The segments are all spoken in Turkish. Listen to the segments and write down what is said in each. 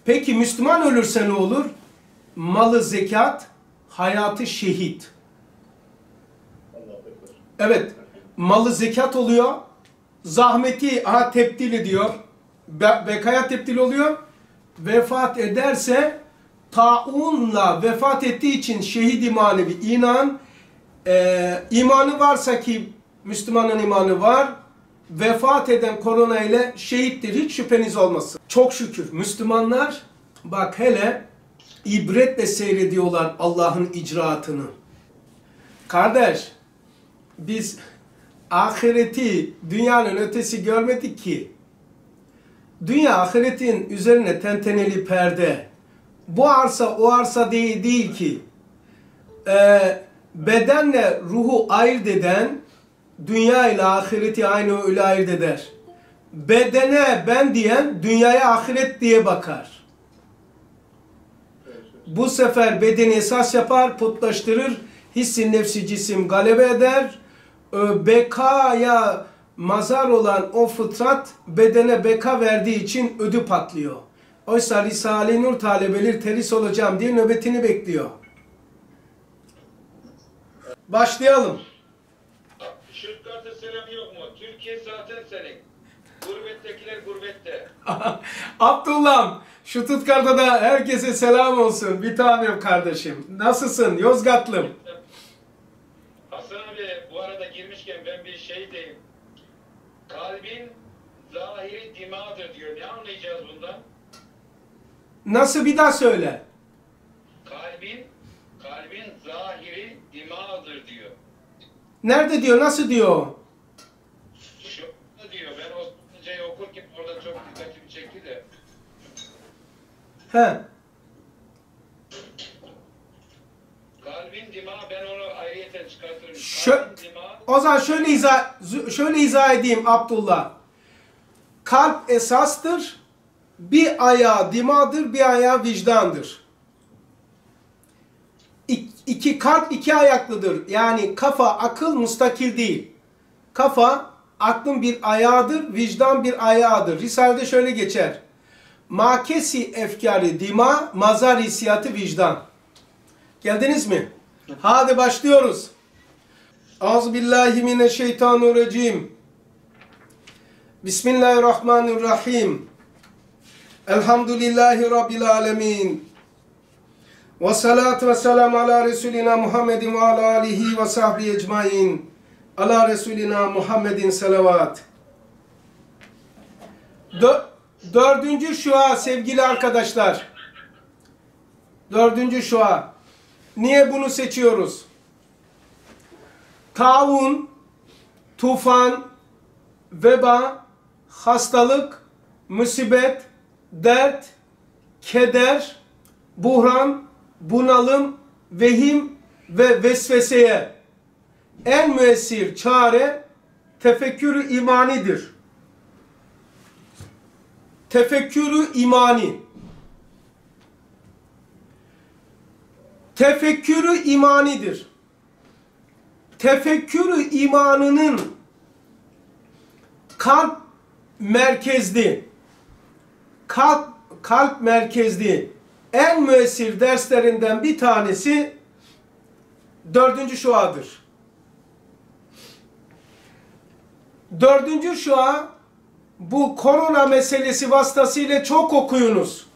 Peki Müslüman ölürse ne olur? Malı zekat, hayatı şehit. Evet, malı zekat oluyor. Zahmeti tebdil ediyor. Bekaya tebdil oluyor. Vefat ederse taunla vefat ettiği için şehit manevi imanı varsa ki Müslümanın imanı var, vefat eden korona ile şehittir. Hiç şüpheniz olmasın. Çok şükür Müslümanlar bak hele ibretle seyrediyorlar Allah'ın icraatını. Kardeş, biz ahireti dünyanın ötesi görmedik ki. Dünya ahiretin üzerine tenteneli perde. Bu arsa o arsa değil ki. Bedenle ruhu ayırt eden dünya ile ahireti aynı öyle ayırt eder. Bedene ben diyen dünyaya ahiret diye bakar. Bu sefer bedeni esas yapar, putlaştırır, hissi nefsi cisim galebe eder. Bekaya mazar olan o fıtrat bedene beka verdiği için ödü patlıyor. Oysa Risale-i Nur talebeleri teris olacağım diye nöbetini bekliyor. Başlayalım. Stuttgart'ta selam yok mu? Türkiye zaten senin. Gurbettekiler gurbette. Abdullah'ım, Stuttgart'ta da herkese selam olsun. Bir tanem kardeşim. Nasılsın? Yozgatlım. Hasan abi bu arada girmişken ben bir şey diyeyim. Kalbin zahiri dimadır diyor. Ne anlayacağız bundan? Nasıl, bir daha söyle. Kalbin zahiri dimadır diyor. Nerede diyor? Nasıl diyor? Şurada diyor. Ben Osmanlıcayı okurken orada çok dikkatimi çekti de. He. Kalbin dima, ben onu ayrıyeten çıkartırım. Kalbin dima. O zaman şöyle izah edeyim Abdullah. Kalp esastır. Bir ayağı dimadır, bir ayağı vicdandır. Kalp iki ayaklıdır. Yani kafa, akıl mustakil değil. Kafa, aklın bir ayağıdır, vicdan bir ayağıdır. Risale'de şöyle geçer. Makesi efkari dima, mazar hissiyatı vicdan. Geldiniz mi? Hadi başlıyoruz. Euzubillahimineşşeytanirracim. Bismillahirrahmanirrahim. Elhamdülillahi Rabbil alemin. Ve salatu ve selamu ala Resulina Muhammedin ve ala alihi ve sahbihi ecmain. Ala Resulina Muhammedin salavat. Dördüncü şua sevgili arkadaşlar. Dördüncü şua. Niye bunu seçiyoruz? Taun, tufan, veba, hastalık, musibet, dert, keder, buhran, bunalım, vehim ve vesveseye en müessir çare tefekkür-ü imanidir. Tefekkür-ü imani. Tefekkür-ü imanidir. Tefekkür-ü imanının kalp merkezli en müessir derslerinden bir tanesi dördüncü şuadır. Dördüncü şua, bu korona meselesi vasıtasıyla çok okuyunuz.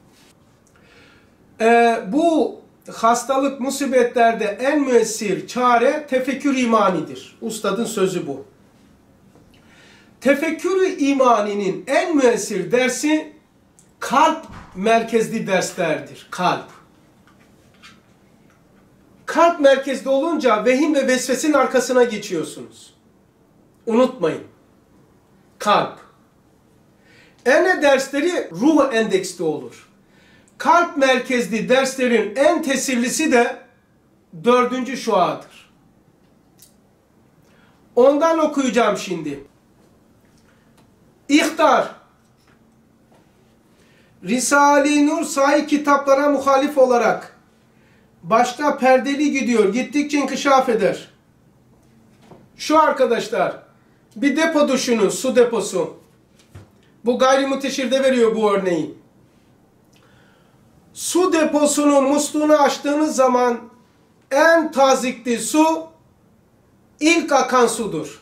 Bu hastalık, musibetlerde en müessir çare tefekkür imanidir. Ustadın sözü bu. Tefekkür imaninin en müessir dersi kalp merkezli derslerdir. Kalp. Kalp merkezli olunca vehim ve vesvesenin arkasına geçiyorsunuz. Unutmayın. Kalp. Ene dersleri ruh endeksli olur. Kalp merkezli derslerin en tesirlisi de dördüncü şuadır. Ondan okuyacağım şimdi. İhtar. Risale-i Nur sahih kitaplara muhalif olarak başta perdeli gidiyor, gittikçe inkişaf eder. Şu arkadaşlar, bir depo düşünün, su deposu. Bu gayrimuteşirde veriyor bu örneği. su deposunun musluğunu açtığınız zaman en tazikli su ilk akan sudur.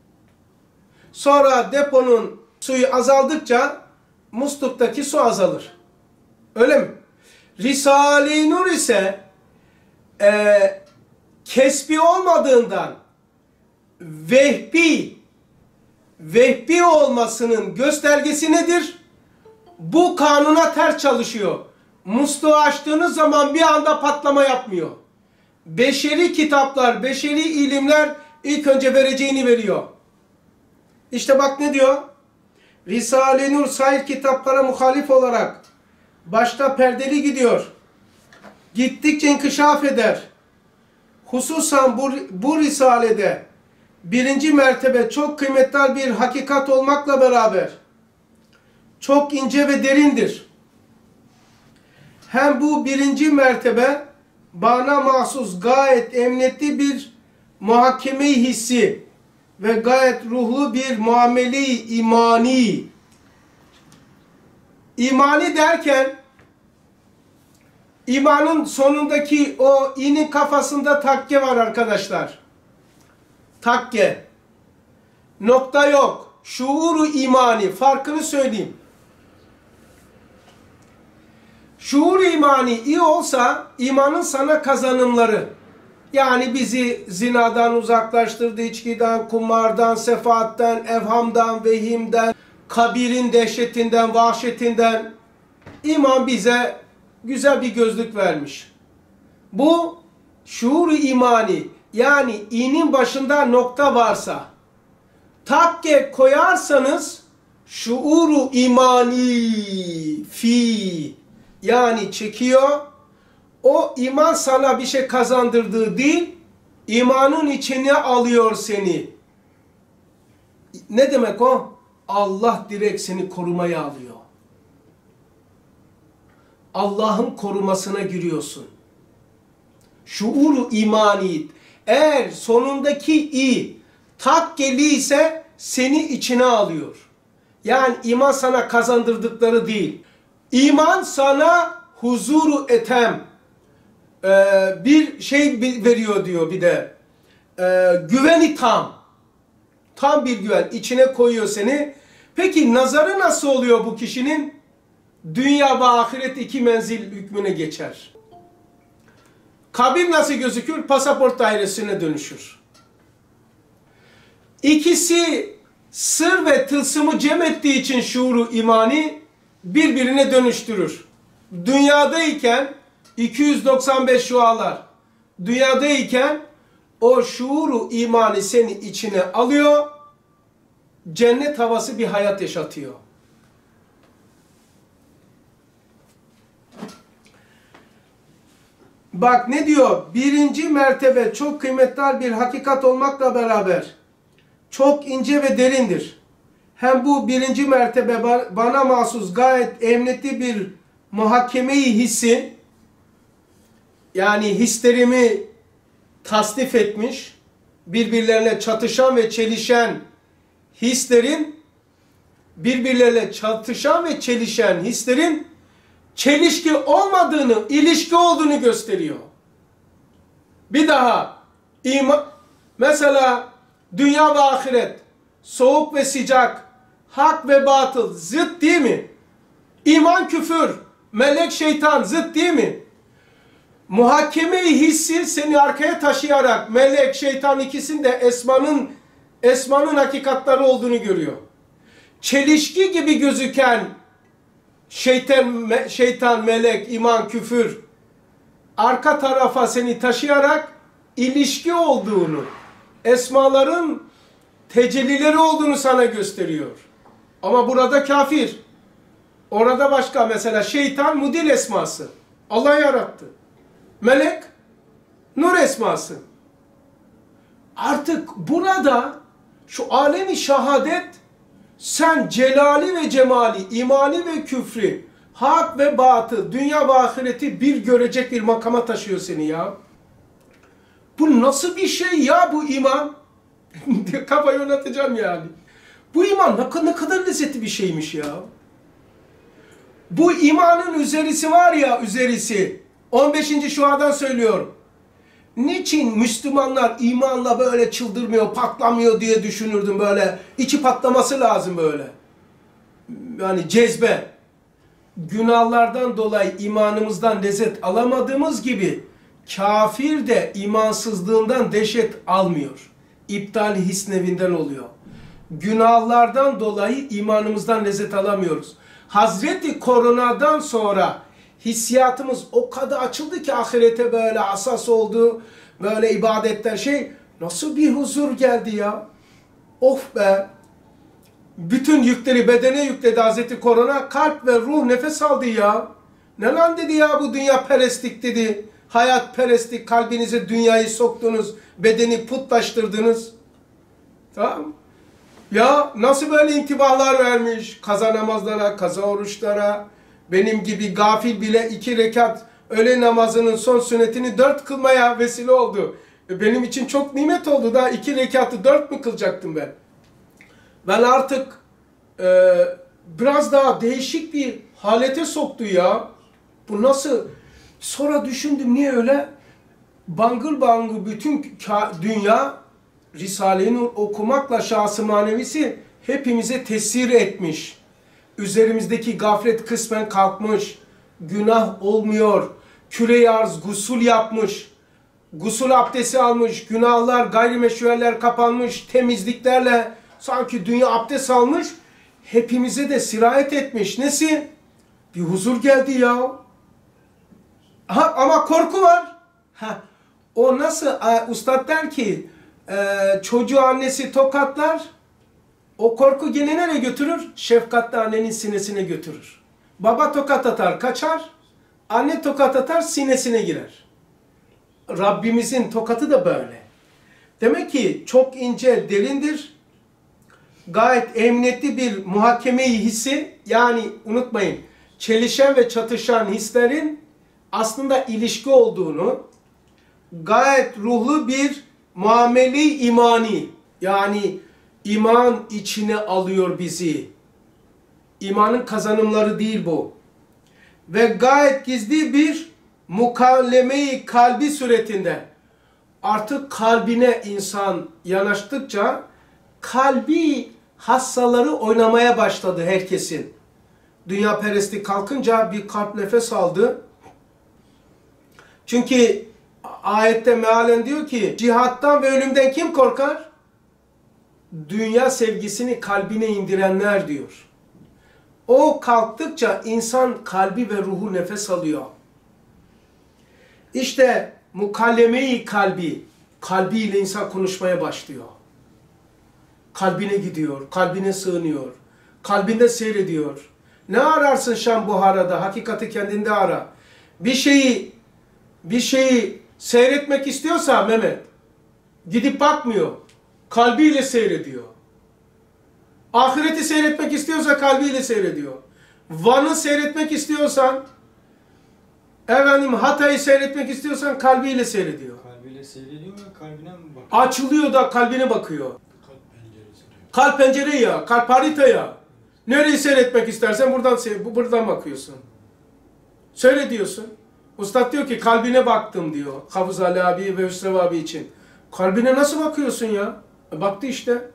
Sonra deponun suyu azaldıkça musluktaki su azalır. Öyle mi? Risale-i Nur ise kesbi olmadığından vehbi olmasının göstergesi nedir? Bu kanuna ters çalışıyor. Musluğu açtığınız zaman bir anda patlama yapmıyor. Beşeri kitaplar, beşeri ilimler ilk önce vereceğini veriyor. İşte bak ne diyor? Risale-i Nur sair kitaplara muhalif olarak başta perdeli gidiyor. Gittikçe inkişaf eder. Hususan bu risalede birinci mertebe çok kıymetli bir hakikat olmakla beraber çok ince ve derindir. Hem bu birinci mertebe bana mahsus gayet emniyetli bir muhakeme-i hissi ve gayet ruhlu bir muamele-i imani. İmani derken imanın sonundaki o i'nin kafasında takke var arkadaşlar. Takke. Nokta yok. Şuuru imani. Farkını söyleyeyim. Şuur imani iyi olsa imanın sana kazanımları, yani bizi zinadan uzaklaştırdı, içkiden, kumardan, sefaatten, evhamdan, vehimden, kabirin dehşetinden, vahşetinden iman bize güzel bir gözlük vermiş. Bu şuur imani, yani i'nin başında nokta varsa, takke koyarsanız şuuru imani fi, yani çekiyor. O iman sana bir şey kazandırdığı değil, imanın içine alıyor seni. Ne demek o? Allah direkt seni korumaya alıyor. Allah'ın korumasına giriyorsun. Şuuru imani. Eğer sonundaki i takkeli ise seni içine alıyor. Yani iman sana kazandırdıkları değil. İman sana huzuru etem, bir şey veriyor diyor bir de. Güveni tam. Tam bir güven. İçine koyuyor seni. Peki nazarı nasıl oluyor bu kişinin? Dünya ve ahiret iki menzil hükmüne geçer. Kabir nasıl gözükür? Pasaport dairesine dönüşür. İkisi sır ve tılsımı cem ettiği için şuuru imani birbirine dönüştürür. Dünyadayken 295 şualar. Dünyadayken o şuuru imani seni içine alıyor. Cennet havası bir hayat yaşatıyor. Bak ne diyor? Birinci mertebe çok kıymetli bir hakikat olmakla beraber çok ince ve derindir. Hem bu birinci mertebe bana mahsus gayet emniyetli bir muhakeme-i hissi, yani hislerimi tasnif etmiş, birbirlerine çatışan ve çelişen hislerin, çelişki olmadığını, ilişki olduğunu gösteriyor. Bir daha, mesela dünya ve ahiret, soğuk ve sıcak, hak ve batıl zıt değil mi? İman küfür, melek şeytan zıt değil mi? Muhakeme-i hissi seni arkaya taşıyarak melek şeytan ikisinin de esmanın hakikatleri olduğunu görüyor. Çelişki gibi gözüken şeytan, melek, iman, küfür arka tarafa seni taşıyarak ilişki olduğunu, esmaların tecellileri olduğunu sana gösteriyor. Ama burada kafir. Orada başka, mesela şeytan mudil esması. Allah yarattı. Melek nur esması. Artık burada şu alemi şehadet sen celali ve cemali, imani ve küfrü, hak ve batıl, dünya ve ahireti bir görecek bir makama taşıyor seni ya. Bu nasıl bir şey ya bu iman? Kafayı oynatacağım yani. Bu iman ne kadar lezzetli bir şeymiş ya. Bu imanın üzerisi var ya, üzerisi. 15. şuadan söylüyorum. Niçin Müslümanlar imanla böyle çıldırmıyor, patlamıyor diye düşünürdüm böyle. İçi patlaması lazım böyle. Yani cezbe. Günahlardan dolayı imanımızdan lezzet alamadığımız gibi kafir de imansızlığından dehşet almıyor. İptal hisnevinden oluyor. Günahlardan dolayı imanımızdan lezzet alamıyoruz. Hazreti Korona'dan sonra hissiyatımız o kadar açıldı ki ahirete böyle hassas oldu. Böyle ibadetler nasıl bir huzur geldi ya. Of be. Bütün yükleri bedene yükledi Hazreti Korona. Kalp ve ruh nefes aldı ya. Ne lan dedi ya bu dünya perestlik dedi. Hayat perestlik, kalbinize dünyayı soktunuz. Bedeni putlaştırdınız. Tamam. Ya nasıl böyle intibahlar vermiş. Kaza namazlara, kaza oruçlara. Benim gibi gafil bile 2 rekat öğle namazının son sünnetini 4 kılmaya vesile oldu. Benim için çok nimet oldu. Daha 2 rekatı 4 mü kılacaktım ben? Ben artık biraz daha değişik bir halete soktu ya. Bu nasıl? Sonra düşündüm niye öyle? Bangır bangır bütün dünya Risale-i Nur okumakla şahs-ı manevisi hepimize tesir etmiş. Üzerimizdeki gaflet kısmen kalkmış. Günah olmuyor. Küre-i arz gusül yapmış. Gusül abdesti almış. Günahlar, gayrimeşrueller kapanmış. Temizliklerle sanki dünya abdest almış. Hepimize de sirayet etmiş. Nesi? Bir huzur geldi ya. Ama korku var. O nasıl? Ustad der ki çocuğu annesi tokatlar. O korku gene nereye götürür? Şefkatli annenin sinesine götürür. Baba tokat atar, kaçar. Anne tokat atar, sinesine girer. Rabbimizin tokatı da böyle. Demek ki çok ince, derindir. Gayet emniyetli bir muhakeme-i hissi. Yani unutmayın, çelişen ve çatışan hislerin aslında ilişki olduğunu, gayet ruhlu bir muamele-i imani, yani iman içine alıyor bizi. İmanın kazanımları değil bu. Ve gayet gizli bir mukalleme-i kalbi suretinde. Artık kalbine insan yanaştıkça kalbi hassaları oynamaya başladı herkesin. Dünya perestlik kalkınca bir kalp nefes aldı. Çünkü ayette mealen diyor ki cihattan ve ölümden kim korkar? Dünya sevgisini kalbine indirenler diyor. O kalktıkça insan kalbi ve ruhu nefes alıyor. İşte mukalleme-i kalbi, kalbiyle insan konuşmaya başlıyor. Kalbine gidiyor, kalbine sığınıyor, kalbinde seyrediyor. Ne ararsın Şam Buhara'da? Hakikati kendinde ara. Bir şeyi seyretmek istiyorsa Mehmet, gidip bakmıyor. Kalbiyle seyrediyor. Ahireti seyretmek istiyorsa kalbiyle seyrediyor. Van'ı seyretmek istiyorsan, Hatay'ı seyretmek istiyorsan kalbiyle seyrediyor. Kalbiyle seyrediyor mu, kalbine mi bakıyor? Açılıyor da kalbine bakıyor. Kalp penceresi diyor. Kalp pencere ya, kalp harita ya. Nereyi seyretmek istersen buradan bakıyorsun. Seyrediyorsun. Ustad diyor ki kalbine baktım diyor. Hafız Ali abi ve Hüsrev abi için. Kalbine nasıl bakıyorsun ya? Baktı işte.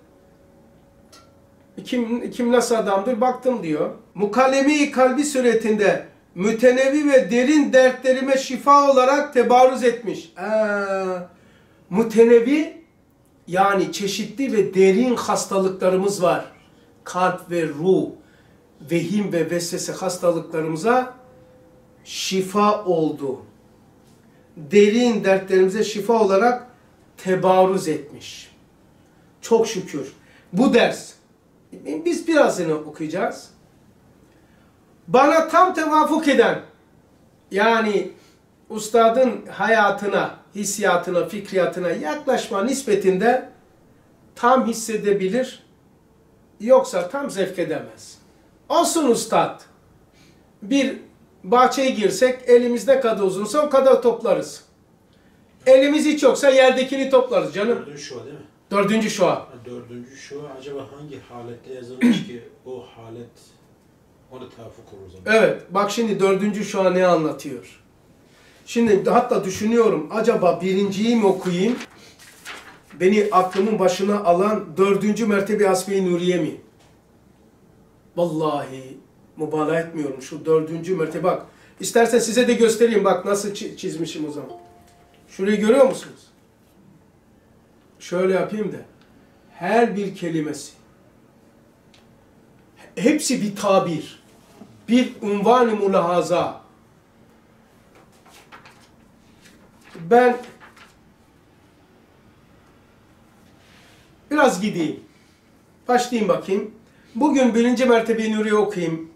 Kim nasıl adamdır? Baktım diyor. Mukalleme-i kalbi suretinde mütenevi ve derin dertlerime şifa olarak tebarüz etmiş. Mütenevi yani çeşitli ve derin hastalıklarımız var. Kalp ve ruh, vehim ve vesvese hastalıklarımıza şifa oldu. Derin dertlerimize şifa olarak tebarüz etmiş. Çok şükür. Bu ders, biz birazını okuyacağız. Bana tam tevafuk eden, yani ustadın hayatına, hissiyatına, fikriyatına yaklaşma nispetinde tam hissedebilir, yoksa tam zevk edemez. Olsun ustad, bir bahçeye girsek elimiz ne kadar uzunsa o kadar toplarız. Elimiz hiç yoksa yerdekini toplarız canım. 4. şua değil mi? 4. şua. 4. şua acaba hangi halette yazılmış ki o halet Onu tevfik olur o zaman. Evet, bak şimdi dördüncü şu an ne anlatıyor? Şimdi hatta düşünüyorum, acaba birinciyi mi okuyayım? Beni aklımın başına alan dördüncü mertebe Hasbe-i Nuriye mi? Vallahi mübalağa etmiyorum, şu dördüncü mertebe bak. İstersen size de göstereyim, bak nasıl çizmişim o zaman. Şurayı görüyor musunuz? Şöyle yapayım da. Her bir kelimesi. Hepsi bir tabir. Bir unvan-ı mulahaza. Ben biraz gideyim. Başlayayım bakayım. Bugün birinci mertebe-i Nuriye okuyayım.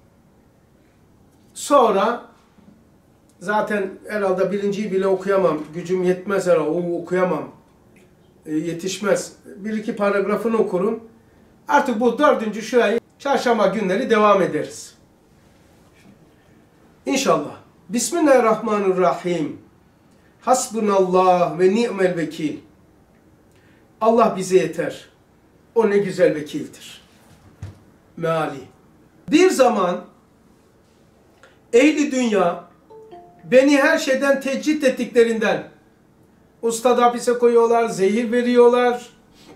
Sonra zaten herhalde birinciyi bile okuyamam. Gücüm yetmez herhalde. Okuyamam. Yetişmez. Bir iki paragrafını okurum. Artık bu dördüncü şurayı çarşamba günleri devam ederiz. İnşallah. Bismillahirrahmanirrahim. Hasbunallah ve ni'mel vekil. Allah bize yeter. O ne güzel vekildir. Meali. Bir zaman ehli dünya beni her şeyden tecrit ettiklerinden ustad hapise koyuyorlar, zehir veriyorlar,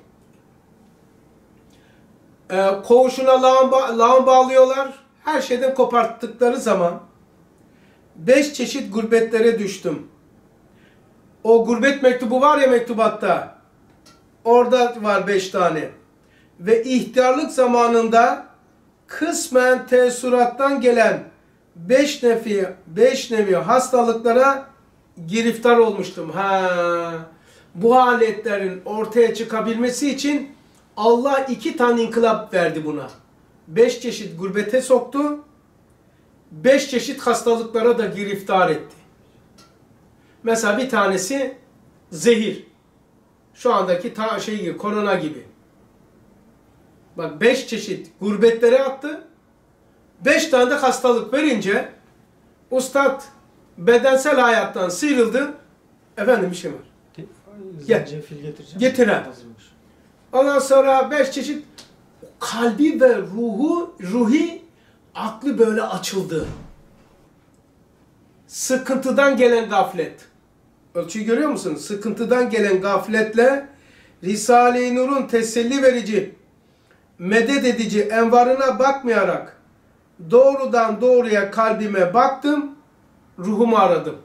koğuşuna lağım bağlıyorlar. Her şeyden koparttıkları zaman 5 çeşit gurbetlere düştüm. O gurbet mektubu var ya mektubatta. Orada var 5 tane. Ve ihtiyarlık zamanında kısmen tesurattan gelen 5 nevi hastalıklara giriftar olmuştum. Bu aletlerin ortaya çıkabilmesi için Allah 2 tane inkılap verdi buna. 5 çeşit gurbete soktu. 5 çeşit hastalıklara da giriftar etti. Mesela bir tanesi zehir. Şu andaki korona gibi. Bak 5 çeşit gurbetlere attı. 5 tane de hastalık verince ustad bedensel hayattan sıyrıldı. Efendim bir şey var. Zencefil getireceğim. Getiren. Ondan sonra 5 çeşit kalbi ve ruhi aklı böyle açıldı. Sıkıntıdan gelen gaflet. Ölçüyü görüyor musunuz? Sıkıntıdan gelen gafletle Risale-i Nur'un teselli verici, medet edici envarına bakmayarak doğrudan doğruya kalbime baktım, ruhumu aradım.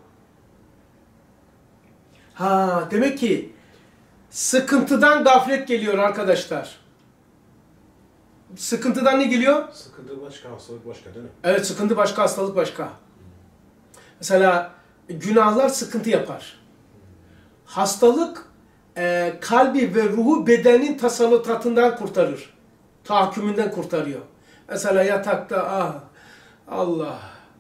Demek ki sıkıntıdan gaflet geliyor arkadaşlar. Sıkıntıdan ne geliyor? Sıkıntı başka, hastalık başka değil mi? Evet, sıkıntı başka, hastalık başka. Mesela günahlar sıkıntı yapar. Hastalık kalbi ve ruhu bedenin tasallutatından kurtarır. Tahakkümünden kurtarıyor. Mesela yatakta Allah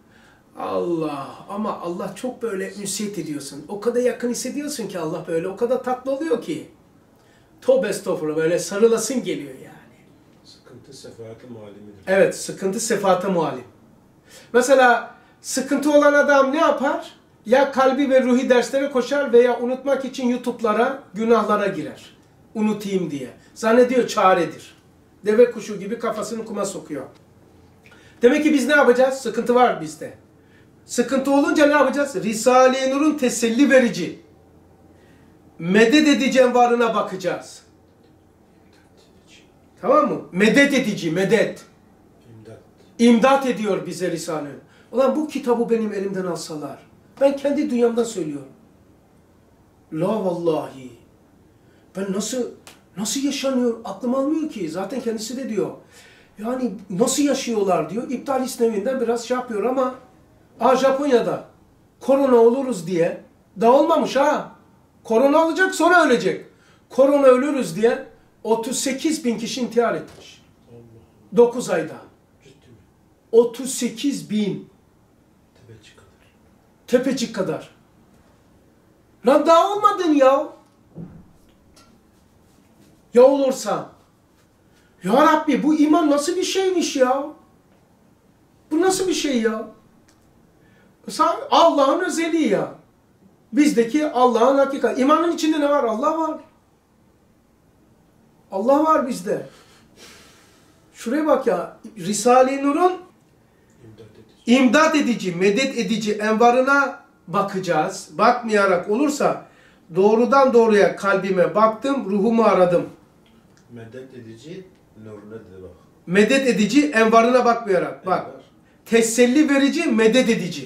ama Allah çok böyle ünsiyet ediyorsun. O kadar yakın hissediyorsun ki Allah böyle o kadar tatlı oluyor ki. Tövbe estağfurullah böyle sarılasın geliyor yani. Sıkıntı sefaate muallimidir. Evet, sıkıntı sefaate muallim. Mesela sıkıntı olan adam ne yapar? Ya kalbi ve ruhi derslere koşar veya unutmak için YouTube'lara, günahlara girer. Unutayım diye. Zannediyor çaredir. Deve kuşu gibi kafasını kuma sokuyor. Demek ki biz ne yapacağız? Sıkıntı var bizde. Sıkıntı olunca ne yapacağız? Risale-i Nur'un teselli verici, medet edici envarına bakacağız. Tamam mı? Medet edici, medet. İmdat ediyor bize Risale-i Nur. Ulan bu kitabı benim elimden alsalar, ben kendi dünyamdan söylüyorum. La vallahi. Ben nasıl yaşanıyor? Aklım almıyor ki. Zaten kendisi de diyor. Yani nasıl yaşıyorlar diyor. İptal isneminden biraz şey yapıyor ama Japonya'da korona oluruz diye dağılmamış Korona olacak sonra ölecek. Korona ölürüz diye 38 bin kişi intihar etmiş. 9 ayda. 38 bin. Tepecik kadar. Lan daha olmadın ya. Ya olursa. Ya Rabbi bu iman nasıl bir şeymiş ya? Bu nasıl bir şey ya? Allah'ın özelliği ya. Bizdeki Allah'ın hakikati. İmanın içinde ne var? Allah var. Allah var bizde. Şuraya bak ya. Risale-i Nur'un imdad edici, medet edici envarına bakacağız. Bakmayarak olursa doğrudan doğruya kalbime baktım, ruhumu aradım. Medet edici nuruna dedi bak. Medet edici envarına bakmayarak. Bak. Envar. Teselli verici, medet edici.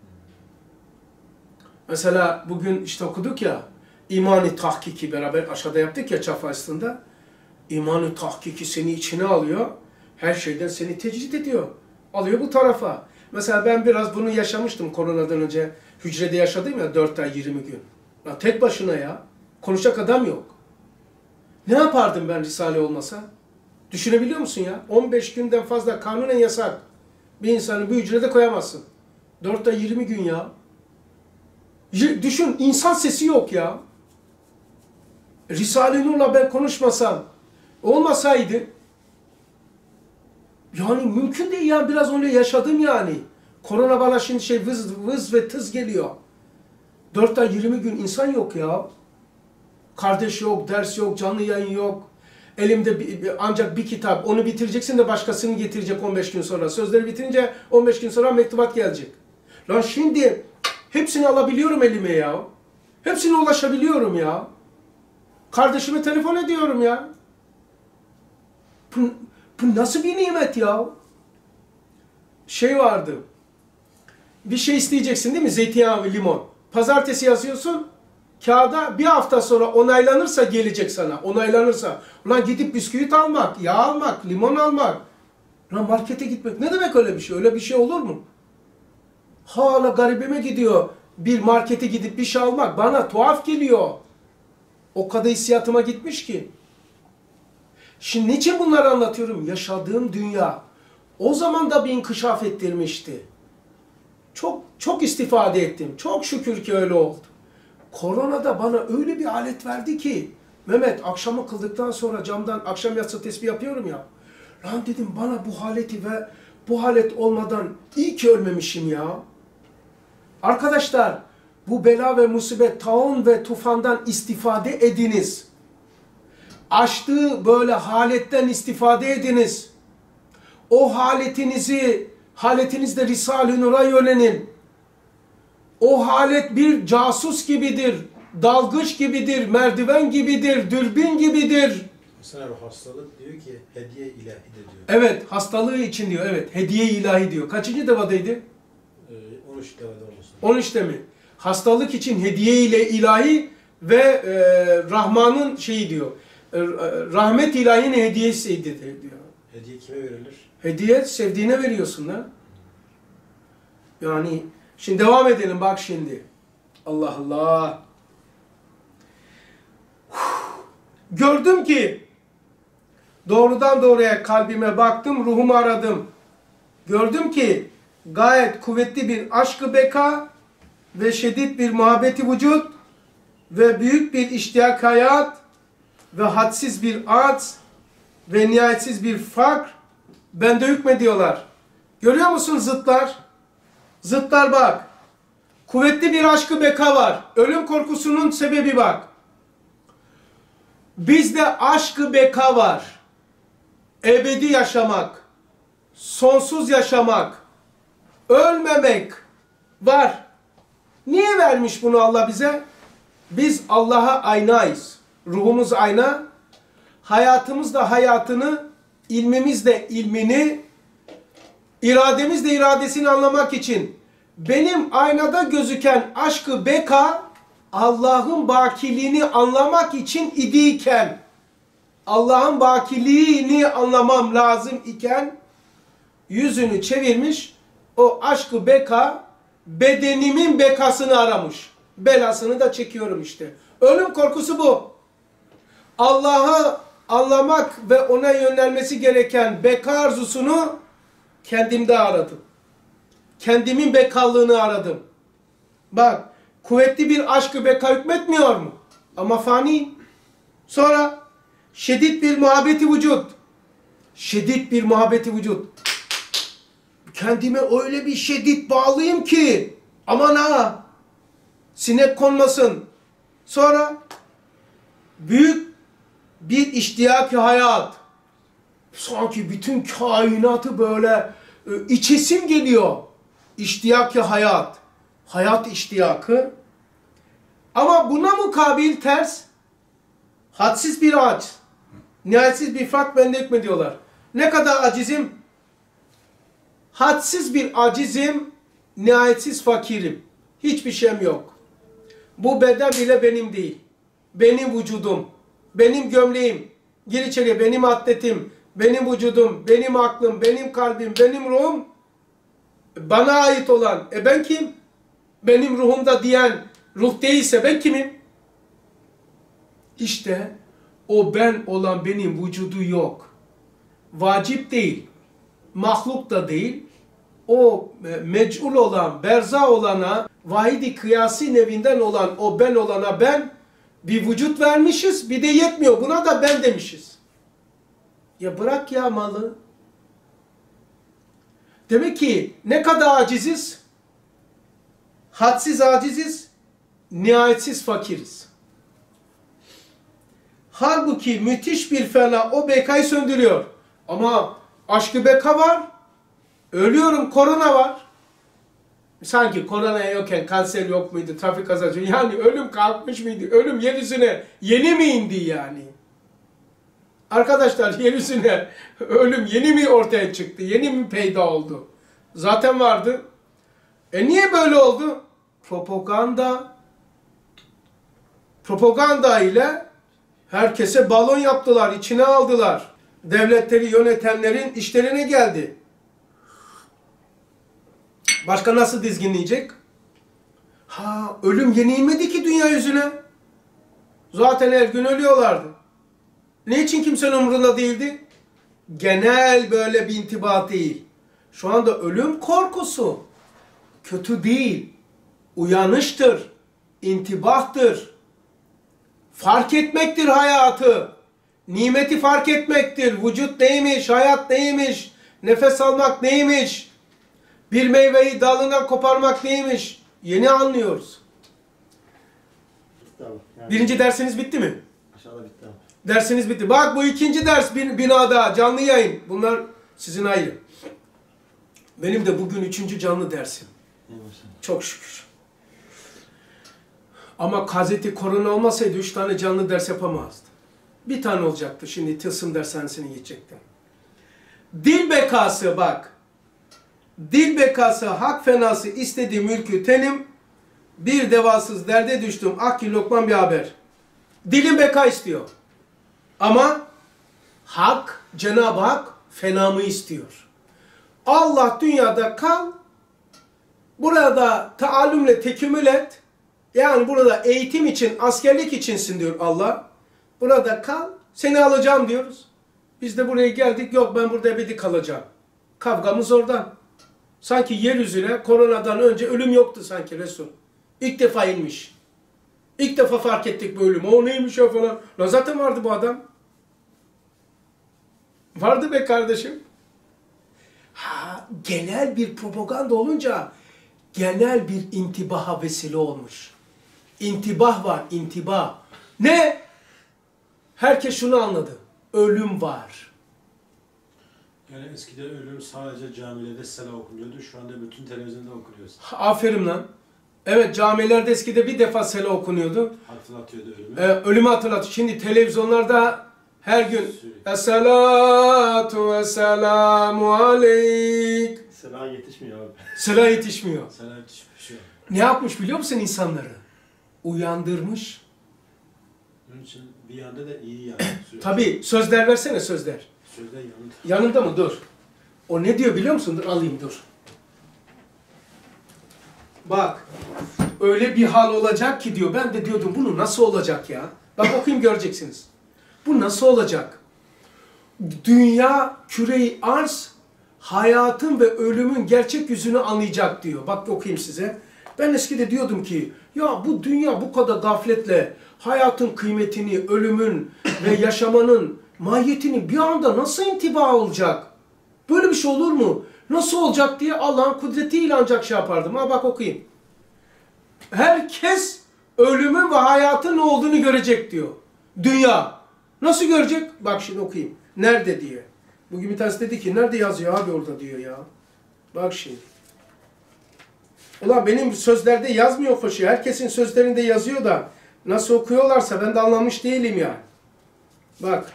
Mesela bugün işte okuduk ya, İman-ı Tahkiki beraber aşağıda yaptık ya Çaf aslında. İman-ı Tahkiki seni içine alıyor. Her şeyden seni tecrid ediyor. Alıyor bu tarafa. Mesela ben biraz bunu yaşamıştım koronadan önce. Hücrede yaşadım ya 4 ay 20 gün. Ya tek başına ya. Konuşacak adam yok. Ne yapardım ben Risale olmasa? Düşünebiliyor musun ya? 15 günden fazla kanunen yasak. Bir insanı bir hücrede koyamazsın. 4 ay 20 gün ya. Düşün, insan sesi yok ya. Risale-i Nur'la ben konuşmasam, olmasaydı, yani mümkün değil ya, biraz öyle yaşadım yani. Korona bana şimdi vız ve tız geliyor. 4 ay 20 gün insan yok ya. Kardeş yok, ders yok, canlı yayın yok. Elimde ancak bir kitap, onu bitireceksin de başkasını getirecek 15 gün sonra. Sözleri bitirince 15 gün sonra mektubat gelecek. Lan şimdi hepsini alabiliyorum elime ya. Hepsine ulaşabiliyorum ya. Kardeşime telefon ediyorum ya. Bu nasıl bir nimet ya? Şey vardı. Bir şey isteyeceksin değil mi? Zeytinyağı ve limon. Pazartesi yazıyorsun. Kağıda bir hafta sonra onaylanırsa gelecek sana. Onaylanırsa. Ulan gidip bisküvit almak, yağ almak, limon almak. Ulan markete gitmek. Ne demek öyle bir şey? Öyle bir şey olur mu? Hala garibime gidiyor. Bir markete gidip bir şey almak. Bana tuhaf geliyor. O kadar hissiyatıma gitmiş ki. Şimdi niçin bunları anlatıyorum? Yaşadığım dünya o zaman da bir inkişaf ettirmişti. Çok istifade ettim. Çok şükür ki öyle oldu. Korona da bana öyle bir alet verdi ki, Mehmet akşamı kıldıktan sonra camdan akşam yatsı tesbih yapıyorum ya. Lan dedim bana bu haleti ve bu halet olmadan iyi ki ölmemişim ya. Arkadaşlar bu bela ve musibet, taun ve tufandan istifade ediniz. Açtığı böyle haletten istifade ediniz. O haletinizde Risale-i Nur'a yönelin. O halet bir casus gibidir, dalgıç gibidir, merdiven gibidir, dürbün gibidir. Mesela bu hastalık diyor ki hediye ilahidir diyor. Evet, hastalığı için diyor, evet, hediye ilahi diyor. Kaçıncı devadaydı? 13 devada olmasın. 13'te mi? Hastalık için hediye ile ilahi ve Rahman'ın şeyi diyor. Rahmet ilahinin hediyesiydi diyor. Hediye kime verilir? Hediye sevdiğine veriyorsun lan. Yani şimdi devam edelim bak şimdi. Allah Allah. Gördüm ki doğrudan doğruya kalbime baktım, ruhumu aradım. Gördüm ki gayet kuvvetli bir aşk-ı beka ve şiddet bir muhabbeti vücut ve büyük bir iştiyak hayat ve hadsiz bir arz ve nihayetsiz bir fakr bende hükmediyorlar. Görüyor musun zıtlar? Zıtlar bak. Kuvvetli bir aşk-ı beka var. Ölüm korkusunun sebebi bak. Bizde aşk-ı beka var. Ebedi yaşamak. Sonsuz yaşamak. Ölmemek var. Niye vermiş bunu Allah bize? Biz Allah'a aynayız. Ruhumuz ayna. Hayatımız da hayatını, ilmimiz de ilmini, irademiz de iradesini anlamak için benim aynada gözüken aşk-ı beka Allah'ın bakiliğini anlamak için idiyken, Allah'ın bakiliğini anlamam lazım iken yüzünü çevirmiş, o aşk-ı beka bedenimin bekasını aramış. Belasını da çekiyorum işte. Ölüm korkusu bu. Allah'ı anlamak ve ona yönelmesi gereken beka arzusunu kendimde aradım. Kendimin bekallığını aradım. Bak, kuvvetli bir aşk-ı beka hükmetmiyor mu? Ama fani. Sonra şiddet bir muhabbeti vücut. Şiddet bir muhabbeti vücut. Kendime öyle bir şiddet bağlıyım ki aman ha, sinek konmasın. Sonra büyük bir iştiyak-ı hayat. Sanki bütün kainatı böyle içesim geliyor. İştiyak-ı hayat. Hayat iştiyakı. Ama buna mukabil ters. Hadsiz bir aciz. Nihayetsiz bir fark bende hükmü diyorlar. Ne kadar acizim? Hadsiz bir acizim, nihayetsiz fakirim. Hiçbir şeyim yok. Bu beden bile benim değil. Benim vücudum, benim gömleğim, gir içeriye benim atletim, benim vücudum, benim aklım, benim kalbim, benim ruhum bana ait olan. Ben kim? Benim ruhumda diyen ruh değilse ben kimim? İşte o ben olan benim vücudu yok. Vacip değil. Mahluk da değil. O mec'ul olan, berza olana, vahidi kıyasi nevinden olan o ben olana ben bir vücut vermişiz. Bir de yetmiyor. Buna da ben demişiz. Ya bırak ya malı. Demek ki ne kadar aciziz? Hadsiz aciziz, nihayetsiz fakiriz. Halbuki müthiş bir fena o bekayı söndürüyor. Ama aşkı beka var. Ölüyorum, korona var. Sanki korona yokken kanser yok muydu, trafik kazası, yani ölüm kalkmış mıydı? Ölüm yeryüzüne yeni mi indi yani? Arkadaşlar yeryüzüne ölüm yeni mi ortaya çıktı? Yeni mi peyda oldu? Zaten vardı. Niye böyle oldu? Propaganda. Propaganda ile herkese balon yaptılar, içine aldılar. Devletleri yönetenlerin işlerine geldi. Başka nasıl dizginleyecek? Ölüm yeni inmedi ki dünya yüzüne. Zaten her gün ölüyorlardı. Ne için kimsenin umurunda değildi? Genel böyle bir intiba değil. Şu anda ölüm korkusu. Kötü değil. Uyanıştır. İntibahtır. Fark etmektir hayatı. Nimeti fark etmektir. Vücut neymiş, hayat neymiş, nefes almak neymiş, bir meyveyi dalından koparmak neymiş? Yeni anlıyoruz. Tamam. Yani Birinci dersiniz bitti mi? aşağıda bitti abi. Dersiniz bitti. Bak bu ikinci ders binada canlı yayın. Bunlar sizin ayrı. Benim de bugün üçüncü canlı dersim. Çok şükür. Ama Hazreti Korona olmasaydı 3 tane canlı ders yapamazdı. Bir tane olacaktı. Şimdi Tılsım dershanesine gidecektim. Dil bekası bak. Dil bekası, hak fenası, istediği mülkü tenim, bir devasız derde düştüm, akki lokman bir haber. Dilim beka istiyor. Ama hak, Cenab-ı Hak fenamı istiyor. Allah dünyada kal, burada taallümle tekemmül et, yani burada eğitim için, askerlik içinsin diyor Allah. Burada kal, seni alacağım diyoruz. Biz de buraya geldik, yok ben burada ebedi kalacağım. Kavgamız oradan. Sanki yeryüzüne koronadan önce ölüm yoktu sanki Resul. İlk defa inmiş. İlk defa fark ettik bu ölümü. O neymiş ya falan. La zaten vardı bu adam. Vardı be kardeşim. Genel bir propaganda olunca genel bir intibaha vesile olmuş. İntibah var, intibah. Ne? Herkes şunu anladı. Ölüm var. Yani eskiden ölüm sadece camilerde sela okunuyordu. Şu anda bütün televizyonda okunuyor. Aferin lan. Evet, camilerde eskide bir defa sela okunuyordu. Hatırlatıyordu ölümü. Ölümü hatırlatıyor. Şimdi televizyonlarda her gün Es-salatu ve-selamu aleyk. Sela yetişmiyor abi. Sela yetişmiyor. Sela yetişmiyor. Ne yapmış biliyor musun insanları? Uyandırmış. Onun için bir yanda da iyi yani. Tabii sözler versene sözler. Sözde yanında. Yanında mı? Dur. O ne diyor biliyor musun? Dur alayım dur. Bak. Öyle bir hal olacak ki diyor. Ben de diyordum bunu nasıl olacak ya? Bak okuyayım göreceksiniz. Bu nasıl olacak? Dünya küre-i arz hayatın ve ölümün gerçek yüzünü anlayacak diyor. Bak okuyayım size. Ben eskide diyordum ki ya bu dünya bu kadar gafletle hayatın kıymetini, ölümün ve yaşamanın mahiyetini bir anda nasıl intiba olacak? Böyle bir şey olur mu? Nasıl olacak diye Allah'ın kudretiyle ancak şey yapardım. Ha bak okuyayım. Herkes ölümün ve hayatın ne olduğunu görecek diyor. Dünya. Nasıl görecek? Bak şimdi okuyayım. Nerede diye. Bugün bir tanesi dedi ki nerede yazıyor abi orada diyor ya. Bak şimdi. Ulan benim sözlerde yazmıyor koşuyor. Herkesin sözlerinde yazıyor da nasıl okuyorlarsa ben de anlamış değilim yani. Bak.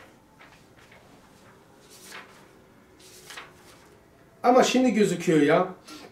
Ama şimdi gözüküyor ya.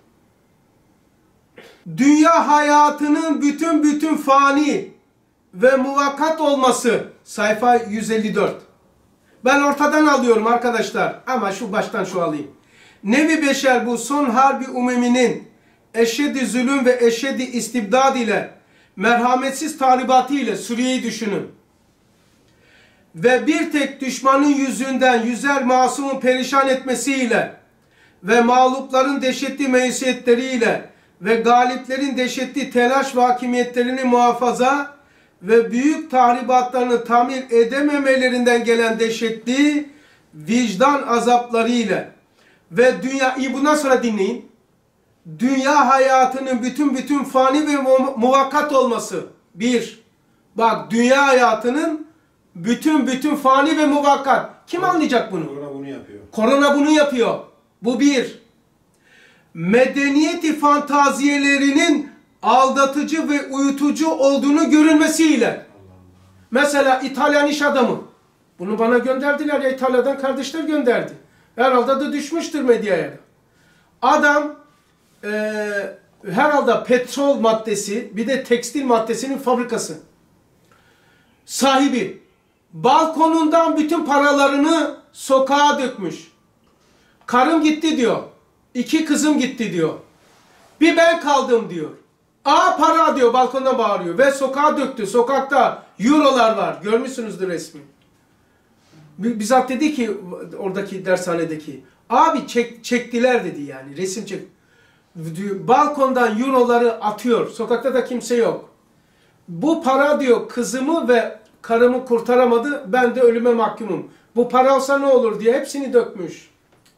Dünya hayatının bütün fani ve muvakkat olması. Sayfa 154. Ben ortadan alıyorum arkadaşlar. Ama şu baştan şu alayım. Nevi beşer bu son harbi umuminin eşedi zulüm ve eşedi istibdad ile merhametsiz tahribatı ile Suriye'yi düşünün. Ve bir tek düşmanın yüzünden yüzer masumun perişan etmesiyle ve mağlupların dehşetli meysiyetleriyle ve galiplerin dehşetli telaş ve hakimiyetlerini muhafaza ve büyük tahribatlarını tamir edememelerinden gelen dehşetli vicdan azaplarıyla ve dünya, bundan sonra dinleyin. Dünya hayatının bütün fani ve muvakkat olması. Bir, bak dünya hayatının bütün fani ve muvakkat. Kim anlayacak bunu? Korona bunu yapıyor. Korona bunu yapıyor. Bu bir. Medeniyeti fantaziyelerinin aldatıcı ve uyutucu olduğunu görülmesiyle. Mesela İtalyan iş adamı. Bunu bana gönderdiler ya, İtalya'dan kardeşler gönderdi. Herhalde da düşmüştür medyaya. Adam herhalde petrol maddesi bir de tekstil maddesinin fabrikası. Sahibi. Balkonundan bütün paralarını sokağa dökmüş. Karım gitti diyor. 2 kızım gitti diyor. Bir ben kaldım diyor. Para diyor, balkondan bağırıyor ve sokağa döktü. Sokakta eurolar var. Görmüşsünüzdür resmi. Bizzat dedi ki oradaki dershanedeki, abi çektiler dedi yani, resim çek. Balkondan euroları atıyor. Sokakta da kimse yok. Bu para diyor kızımı ve karımı kurtaramadı. Ben de ölüme mahkumum. Bu para olsa ne olur diye hepsini dökmüş.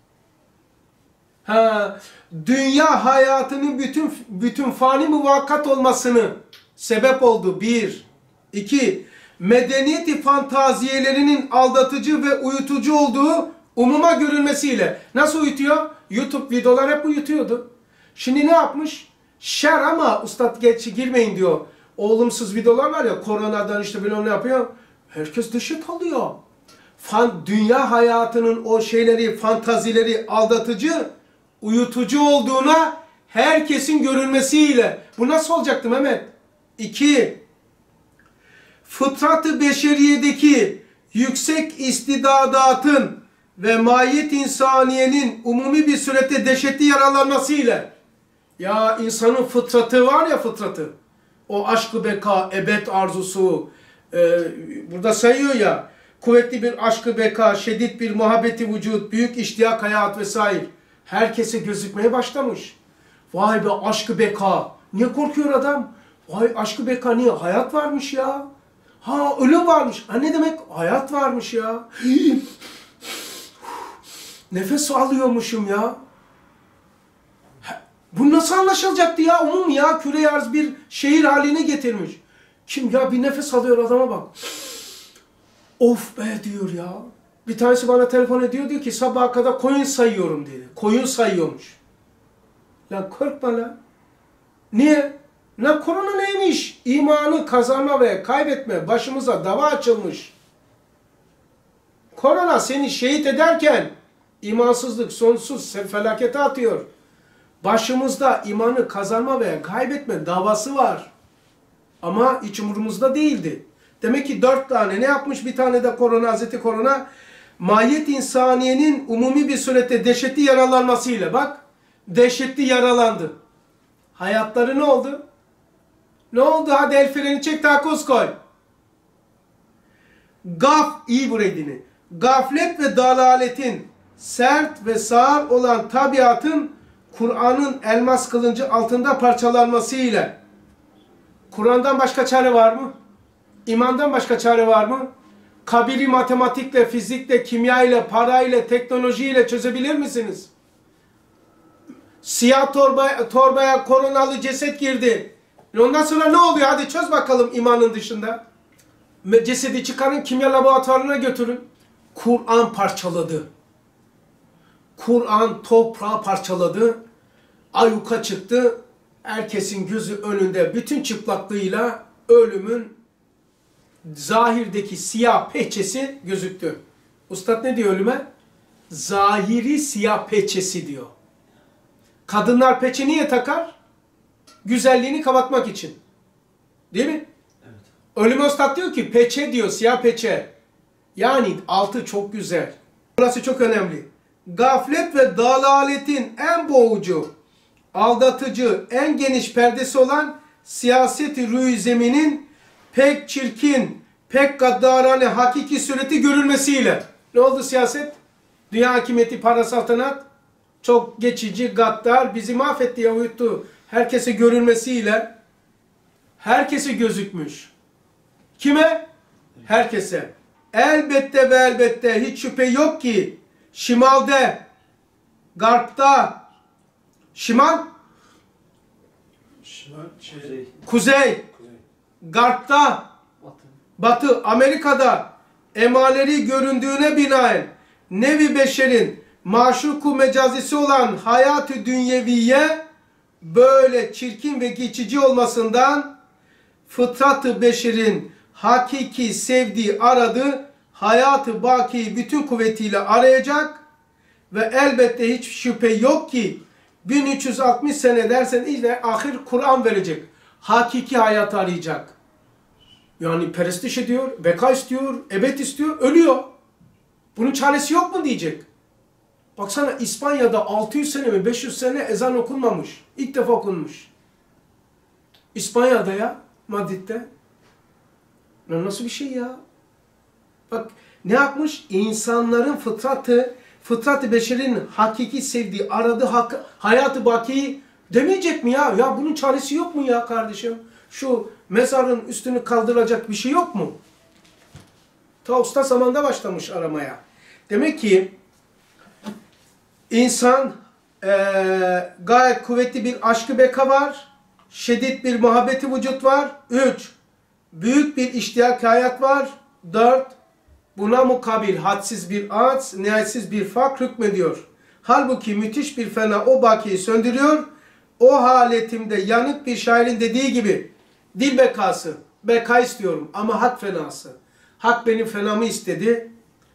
Dünya hayatının bütün fani muvakkat olmasını sebep oldu. 1. 2. Medeniyeti fantaziyelerinin aldatıcı ve uyutucu olduğu umuma görülmesiyle. Nasıl uyutuyor? YouTube videolar hep uyutuyordu. Şimdi ne yapmış? Şer ama ustad geçi girmeyin diyor. O olumsuz videolar var ya, koronadan işte bilmem ne yapıyor. Herkes dehşet alıyor. Dünya hayatının o şeyleri, fantazileri aldatıcı, uyutucu olduğuna herkesin görülmesiyle. Bu nasıl olacaktı Mehmet? 2. Fıtrat-ı beşeriyedeki yüksek istidadatın ve mahiyet insaniyenin umumi bir surette dehşetli yaralanmasıyla. Ya insanın fıtratı var ya, fıtratı. O aşk-ı beka, ebed arzusu. Burada sayıyor ya. Kuvvetli bir aşk-ı beka, şiddet bir muhabbeti vücut, büyük iştiyak hayat vesaire. Herkese gözükmeye başlamış. Vay be aşk-ı beka. Niye korkuyor adam? Vay aşk-ı beka niye? Hayat varmış ya. Ölüm varmış. Ne demek? Hayat varmış ya. Nefes alıyormuşum ya. Bu nasıl anlaşılacaktı ya? Umum ya, küre arz bir şehir haline getirmiş. Kim ya, bir nefes alıyor adama bak. Of be diyor ya. Bir tanesi bana telefon ediyor, diyor ki sabaha kadar koyun sayıyorum dedi. Koyun sayıyormuş. Lan korkma lan. Niye? Lan korona neymiş? İmanı kazanma ve kaybetme. Başımıza dava açılmış. Korona seni şehit ederken imansızlık sonsuz felakete atıyor. Başımızda imanı kazanma ve kaybetme davası var. Ama hiç umurumuzda değildi. Demek ki 4 tane ne yapmış? Bir tane de korona, Hazreti Korona. Mahiyet insaniyenin umumi bir surette dehşetli yaralanmasıyla. Bak, dehşetli yaralandı. Hayatları ne oldu? Ne oldu? Hadi el freni çek, takoz koy. İyi burayı dinle. Gaflet ve dalaletin, sert ve sağır olan tabiatın Kur'an'ın elmas kılıncı altında parçalanmasıyla. Kur'an'dan başka çare var mı? İmandan başka çare var mı? Kabiri matematikle, fizikle, kimyayla, parayla, teknolojiyle çözebilir misiniz? Siyah torbaya koronalı ceset girdi. Ondan sonra ne oluyor? Hadi çöz bakalım imanın dışında. Cesedi çıkarın, kimya laboratuvarına götürün. Kur'an parçaladı. Kur'an toprağı parçaladı. Ayyuka çıktı. herkesin gözü önünde bütün çıplaklığıyla ölümün zahirdeki siyah peçesi gözüktü. Ustad ne diyor ölüme? Zahiri siyah peçesi diyor. Kadınlar peçe niye takar? Güzelliğini kapatmak için. Değil mi? Evet. Ölüme ustad diyor ki peçe diyor, siyah peçe. Yani altı çok güzel. Burası çok önemli. Gaflet ve dalaletin en boğucu, aldatıcı, en geniş perdesi olan siyaseti rüy zeminin pek çirkin, pek gaddarane hakiki sureti görülmesiyle. Ne oldu siyaset? Dünya hakimiyeti, para, saltanat çok geçici, gaddar, bizi mahvetti, yavuttu. Herkese görülmesiyle herkese gözükmüş. Kime? Herkese. Elbette ve elbette hiç şüphe yok ki şimalde, garpta, şimal, kuzey, garpta, batı, Amerika'da emaleri göründüğüne binaen nevi beşerin maşuku mecazisi olan hayat-ı dünyeviye böyle çirkin ve geçici olmasından fıtrat-ı beşerin hakiki sevdiği, aradığı hayatı baki bütün kuvvetiyle arayacak ve elbette hiç şüphe yok ki 1360 sene dersen işte ahir Kur'an verecek. Hakiki hayat arayacak. Yani perestiş ediyor, beka istiyor, ebed istiyor, ölüyor. Bunun çaresi yok mu diyecek. Baksana İspanya'da 600 sene mi 500 sene ezan okunmamış. İlk defa okunmuş. İspanya'da ya, Madrid'de. Nasıl bir şey ya? Bak ne yapmış? İnsanların fıtratı beşerin hakiki sevdiği, aradığı hayatı bakiyi demeyecek mi ya? Ya bunun çaresi yok mu ya kardeşim? Şu mezarın üstünü kaldıracak bir şey yok mu? Ta usta zamanda başlamış aramaya. Demek ki insan gayet kuvvetli bir aşkı beka var. Şiddet bir muhabbeti vücut var. 3. Büyük bir iştiyak hayat var. 4. Buna mukabil hadsiz bir arz, nihayetsiz bir fakr hükmediyor. Halbuki müthiş bir fena o bakiyi söndürüyor. O haletimde yanık bir şairin dediği gibi dil bekası, beka istiyorum ama hak fenası. Hak benim fenamı istedi.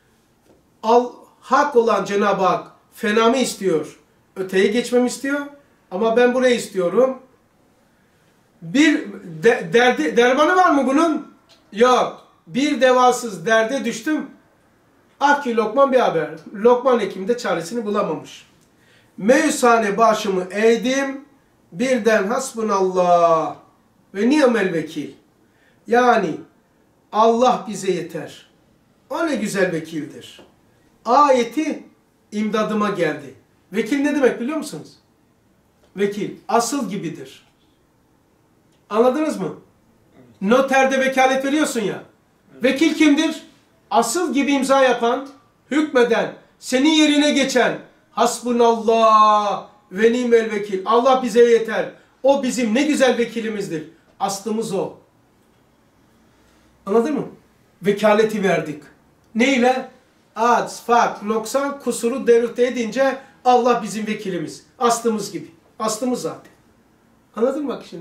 Hak olan Cenab-ı Hak fenamı istiyor. Öteye geçmemi istiyor ama ben burayı istiyorum. Bir dermanı var mı bunun? Yok. Bir devasız derde düştüm. Ah ki Lokman bir haber. Lokman Hekim de çaresini bulamamış. Mevsane başımı eğdim. Birden hasbunallah ve ni'mel vekil. Yani Allah bize yeter. O ne güzel vekildir. Ayeti imdadıma geldi. Vekil ne demek biliyor musunuz? Vekil asıl gibidir. Anladınız mı? Noterde vekalet veriyorsun ya. Vekil kimdir? Asıl gibi imza yapan, hükmeden, senin yerine geçen, hasbunallah ve ni'mel vekil. Allah bize yeter. O bizim ne güzel vekilimizdir. Aslımız o. Anladın mı? Vekaleti verdik. Neyle? Aciz, fark, noksan, kusuru derüfte edince Allah bizim vekilimiz. Aslımız gibi. Aslımız zaten. Anladın mı bak şimdi?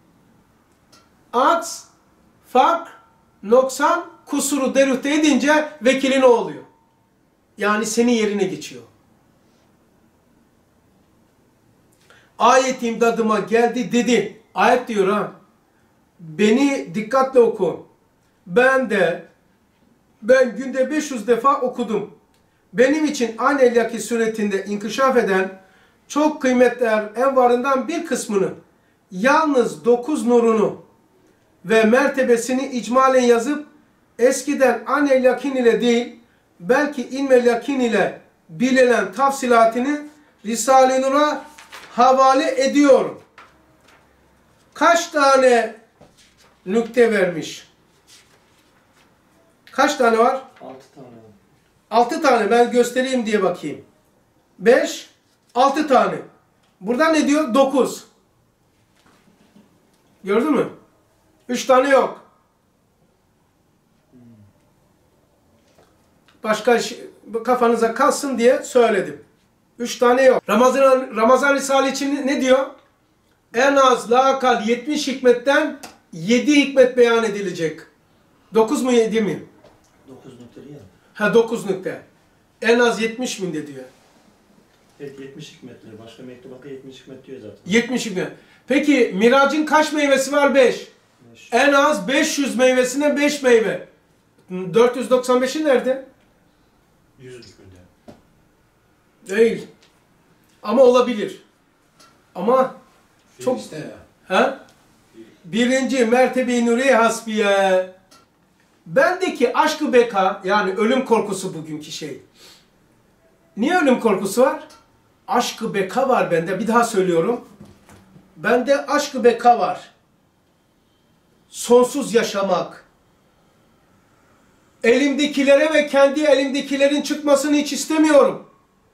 Aciz, fark, noksan, kusuru derüfte edince vekilin o oluyor. Yani senin yerine geçiyor. Ayet imdadıma geldi dedi. Ayet diyor ha. Beni dikkatle oku. Ben günde 500 defa okudum. Benim için Anelyaki suretinde inkişaf eden çok kıymetli envarından bir kısmını, yalnız 9 nurunu ve mertebesini icmalen yazıp eskiden Anelyakin ile değil, belki İlmelyakin ile bilinen tafsilatını Risale-i Nur'a havale ediyorum. Kaç tane nükte vermiş? Kaç tane var? 6 tane. 6 tane. Ben göstereyim diye bakayım. 5, 6 tane. Burada ne diyor? 9. Gördün mü? 3 tane yok. Başka kafanıza kalsın diye söyledim. 3 tane yok. Ramazan Risale için ne diyor? en az lakal 70 hikmetten 7 hikmet beyan edilecek. 9 mu 7 mi? 9 nokta ya. Ha 9 nokta. En az 70 bin de diyor. Evet 70 hikmetleri. Başka mektubatta 70 hikmet diyor zaten. 70 hikmet. Peki miracın kaç meyvesi var? 5. 5. En az 500 meyvesine 5 meyve. 495'i nerede? 100 hükmünde. Değil. Ama olabilir. Ama çok... İşte ya. Ha? Birinci mertebe-i nuriye hasbiye. Bendeki aşk-ı beka, yani ölüm korkusu bugünkü şey. Niye ölüm korkusu var? Aşk-ı beka var bende. Bir daha söylüyorum. Bende aşk-ı beka var. Sonsuz yaşamak. Elimdekilere ve kendi elimdekilerin çıkmasını hiç istemiyorum.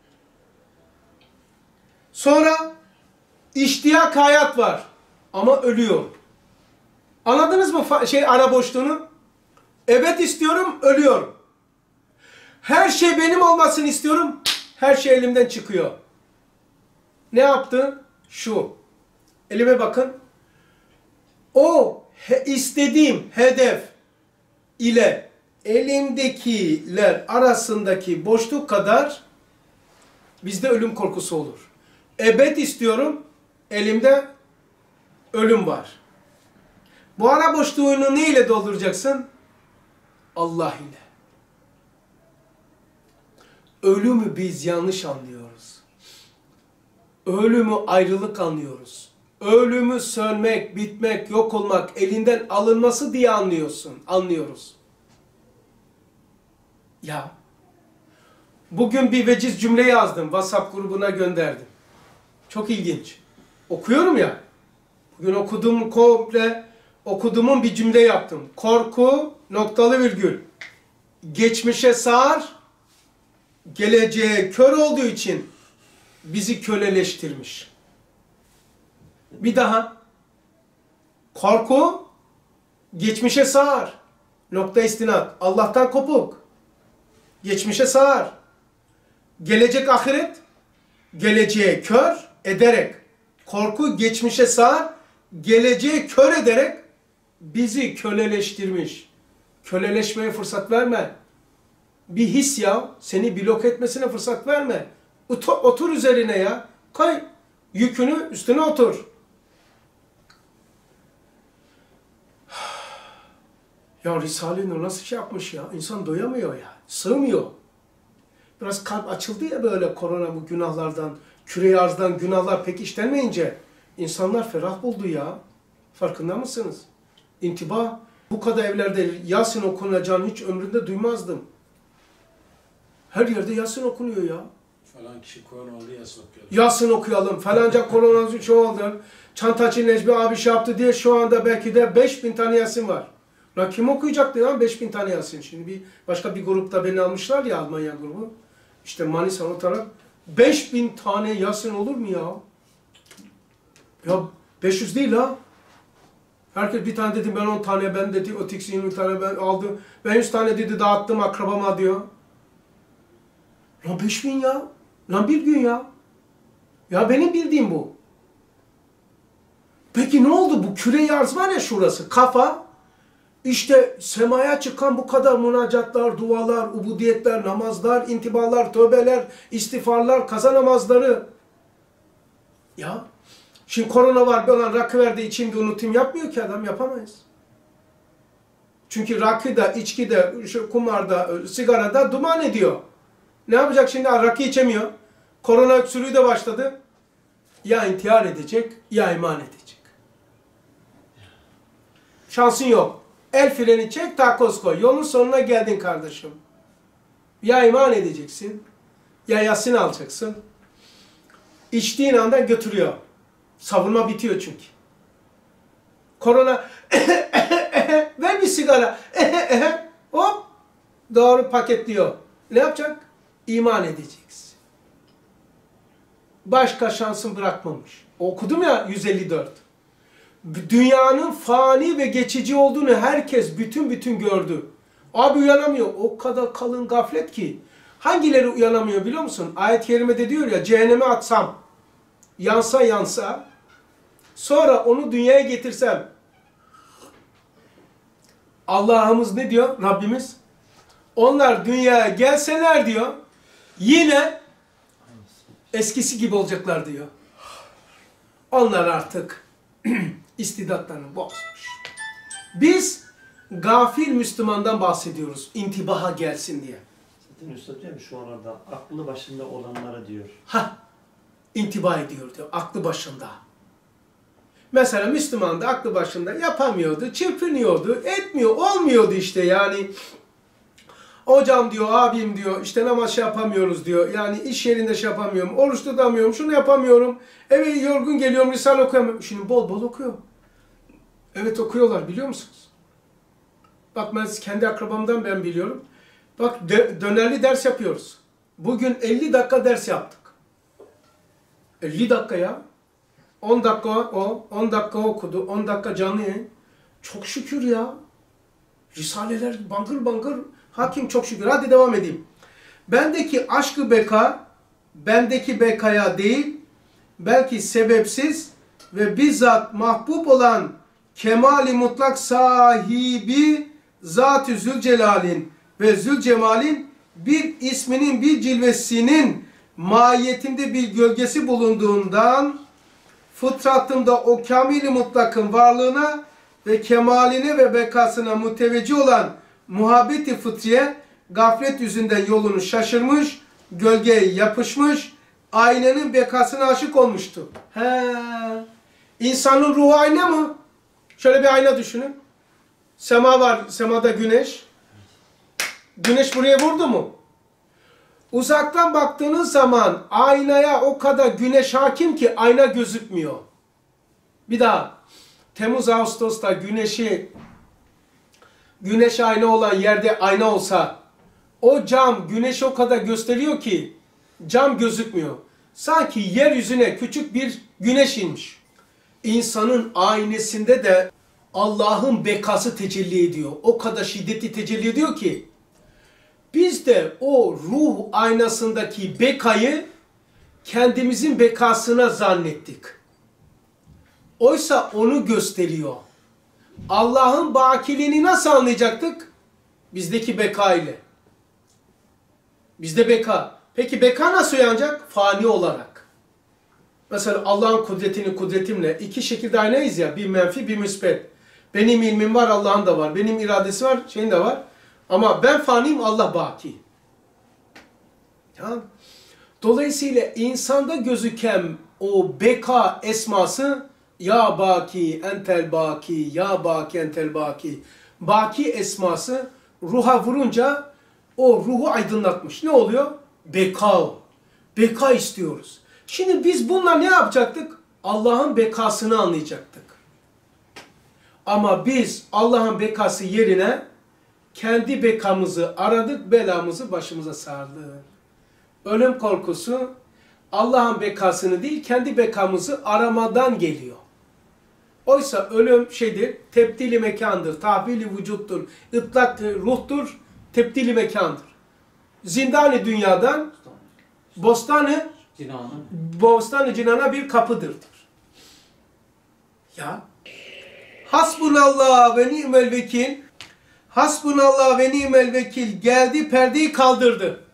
Sonra iştiyak hayat var. Ama ölüyor. Anladınız mı ara boşluğunu? Evet istiyorum, ölüyorum. Her şey benim olmasını istiyorum. Her şey elimden çıkıyor. Ne yaptı? Şu. Elime bakın. O istediğim hedef ile elimdekiler arasındaki boşluk kadar bizde ölüm korkusu olur. Ebed istiyorum, elimde ölüm var. Bu ara boşluğunu ne ile dolduracaksın? Allah ile. Ölümü biz yanlış anlıyoruz. Ölümü ayrılık anlıyoruz. Ölümü sönmek, bitmek, yok olmak, elinden alınması diye anlıyoruz. Ya, bugün bir veciz cümle yazdım, WhatsApp grubuna gönderdim. Çok ilginç. Okuyorum ya, bugün okuduğumun bir cümle yaptım. Korku, noktalı virgül, geçmişe sığar, geleceğe kör olduğu için bizi köleleştirmiş. Bir daha. Korku, geçmişe sığar, nokta istinat, Allah'tan kopuk, geçmişe sığar, gelecek ahiret, geleceğe kör ederek, korku geçmişe sığar, geleceğe kör ederek bizi köleleştirmiş. Köleleşmeye fırsat verme. Bir his ya, seni blok etmesine fırsat verme. Otur üzerine ya. Koy yükünü üstüne otur. Ya Risale-i Nur nasıl şey yapmış ya? İnsan doyamıyor ya. Sığmıyor. Biraz kalp açıldı ya böyle korona bu günahlardan, küre-i arzdan günahlar pek işlenmeyince insanlar ferah buldu ya. Farkında mısınız? İntibah. Bu kadar evlerde Yasin okunacağını hiç ömrümde duymazdım. Her yerde Yasin okunuyor ya. Falan kişi korona oldu Yasin okuyor. Yasin okuyalım. Falanca koronası şu oldu. Çantacı Necmi abi şey yaptı diye şu anda belki de 5000 tane Yasin var. Lan kim okuyacaktı ya 5000 tane Yasin? Şimdi başka bir grupta beni almışlar ya Almanya grubu. İşte Manisa o taraf. 5000 tane Yasin olur mu ya? Ya 500 değil ha. Herkes bir tane dedi ben 10 tane ben dedi o tiksi 20 tane ben aldım. Ben 100 tane dedi dağıttım akrabama diyor. Lan 5000 ya. Lan bir gün ya. Ya benim bildiğim bu. Peki ne oldu bu küre-i arz var ya şurası kafa. İşte semaya çıkan bu kadar münacatlar, dualar, ubudiyetler, namazlar, intibalar, tövbeler, istiğfarlar, kaza namazları. Ya şimdi korona var olan rakı verdi içimde unutayım yapmıyor ki adam yapamayız. Çünkü rakıda, içkide, kumarda, sigarada duman ediyor. Ne yapacak şimdi? Rakı içemiyor. Korona öksürüğü de başladı. Ya intihar edecek ya iman edecek. Şansın yok. El freni çek, takoz koy. Yolun sonuna geldin kardeşim. Ya iman edeceksin, ya Yasin alacaksın. İçtiğin anda götürüyor. Savunma bitiyor çünkü. Korona ver bir sigara hop doğru paketliyor. Ne yapacak? İman edeceksin. Başka şansın bırakmamış. Okudum ya 154. Dünyanın fani ve geçici olduğunu herkes bütün gördü. Abi uyanamıyor. O kadar kalın gaflet ki. Hangileri uyanamıyor biliyor musun? Ayet-i kerimede diyor ya cehenneme atsam yansa sonra onu dünyaya getirsem, Allah'ımız ne diyor Rabbimiz? Onlar dünyaya gelseler diyor, yine eskisi gibi olacaklar diyor. Onlar artık istidatlarını bozmuş. Biz gafil Müslümandan bahsediyoruz, intibaha gelsin diye. Zaten Üstad diyor şu arada aklı başında olanlara diyor. İntiba ediyor diyor, aklı başında. Mesela Müslüman da aklı başında yapamıyordu, çırpınıyordu, etmiyor, olmuyordu işte yani. Hocam diyor, abim diyor, işte namaz yapamıyoruz diyor. Yani iş yerinde yapamıyorum, oruç tutamıyorum, şunu yapamıyorum. Eve yorgun geliyorum, Risale okuyamıyorum. Şimdi bol bol okuyor. Evet okuyorlar, biliyor musunuz? Bak ben kendi akrabamdan ben biliyorum. Bak dönerli ders yapıyoruz. Bugün 50 dakika ders yaptık. 50 dakika ya. 10 dakika o, 10 dakika okudu, 10 dakika canlı yayın. Çok şükür ya. Risaleler bangır bangır. Hakim çok şükür. Hadi devam edeyim. Bendeki aşkı beka, bendeki bekaya değil, belki sebepsiz ve bizzat mahbub olan kemali mutlak sahibi Zat-ı Zülcelal'in ve Zülcemal'in bir isminin bir cilvesinin mahiyetinde bir gölgesi bulunduğundan fıtratımda o kamil-i mutlakın varlığına ve kemaline ve bekasına müteveccih olan muhabbeti fıtriye gaflet yüzünden yolunu şaşırmış, gölgeye yapışmış, aynenin bekasına aşık olmuştu. İnsanın ruhu ayna mı? Şöyle bir ayna düşünün. Sema var, semada güneş. Güneş buraya vurdu mu? Uzaktan baktığınız zaman aynaya o kadar güneş hakim ki ayna gözükmüyor. Bir daha Temmuz-Ağustos'ta güneş ayna olan yerde ayna olsa o cam güneşi o kadar gösteriyor ki cam gözükmüyor. Sanki yeryüzüne küçük bir güneş inmiş. İnsanın aynesinde de Allah'ın bekası tecelli ediyor. O kadar şiddetli tecelli ediyor ki biz de o ruh aynasındaki bekayı kendimizin bekasına zannettik. Oysa onu gösteriyor. Allah'ın bakiliğini nasıl anlayacaktık? Bizdeki beka ile. Bizde beka. Peki beka nasıl uyanacak? Fani olarak. Mesela Allah'ın kudretini kudretimle iki şekilde aynayız ya. Bir menfi bir müsbet. Benim ilmim var, Allah'ın da var. Benim iradesi var, şeyin de var. Ama ben faniyim, Allah baki. Tamam. Dolayısıyla insanda gözüken o beka esması ya baki entel baki, ya baki entel baki. Baki esması ruha vurunca o ruhu aydınlatmış. Ne oluyor? Beka o. Beka istiyoruz. Şimdi biz bununla ne yapacaktık? Allah'ın bekasını anlayacaktık. Ama biz Allah'ın bekası yerine kendi bekamızı aradık, belamızı başımıza sardık. Ölüm korkusu Allah'ın bekasını değil, kendi bekamızı aramadan geliyor. Oysa ölüm şeydir, tebdili mekandır, tahvili vücuttur, ıtlak ruhtur, tebdili mekandır. Zindan-ı dünyadan bostanı cinana bir kapıdır. Ya. Hasbunallah ve ni'mel vekil. Hasbunallah ve ni'mel vekil geldi, perdeyi kaldırdı.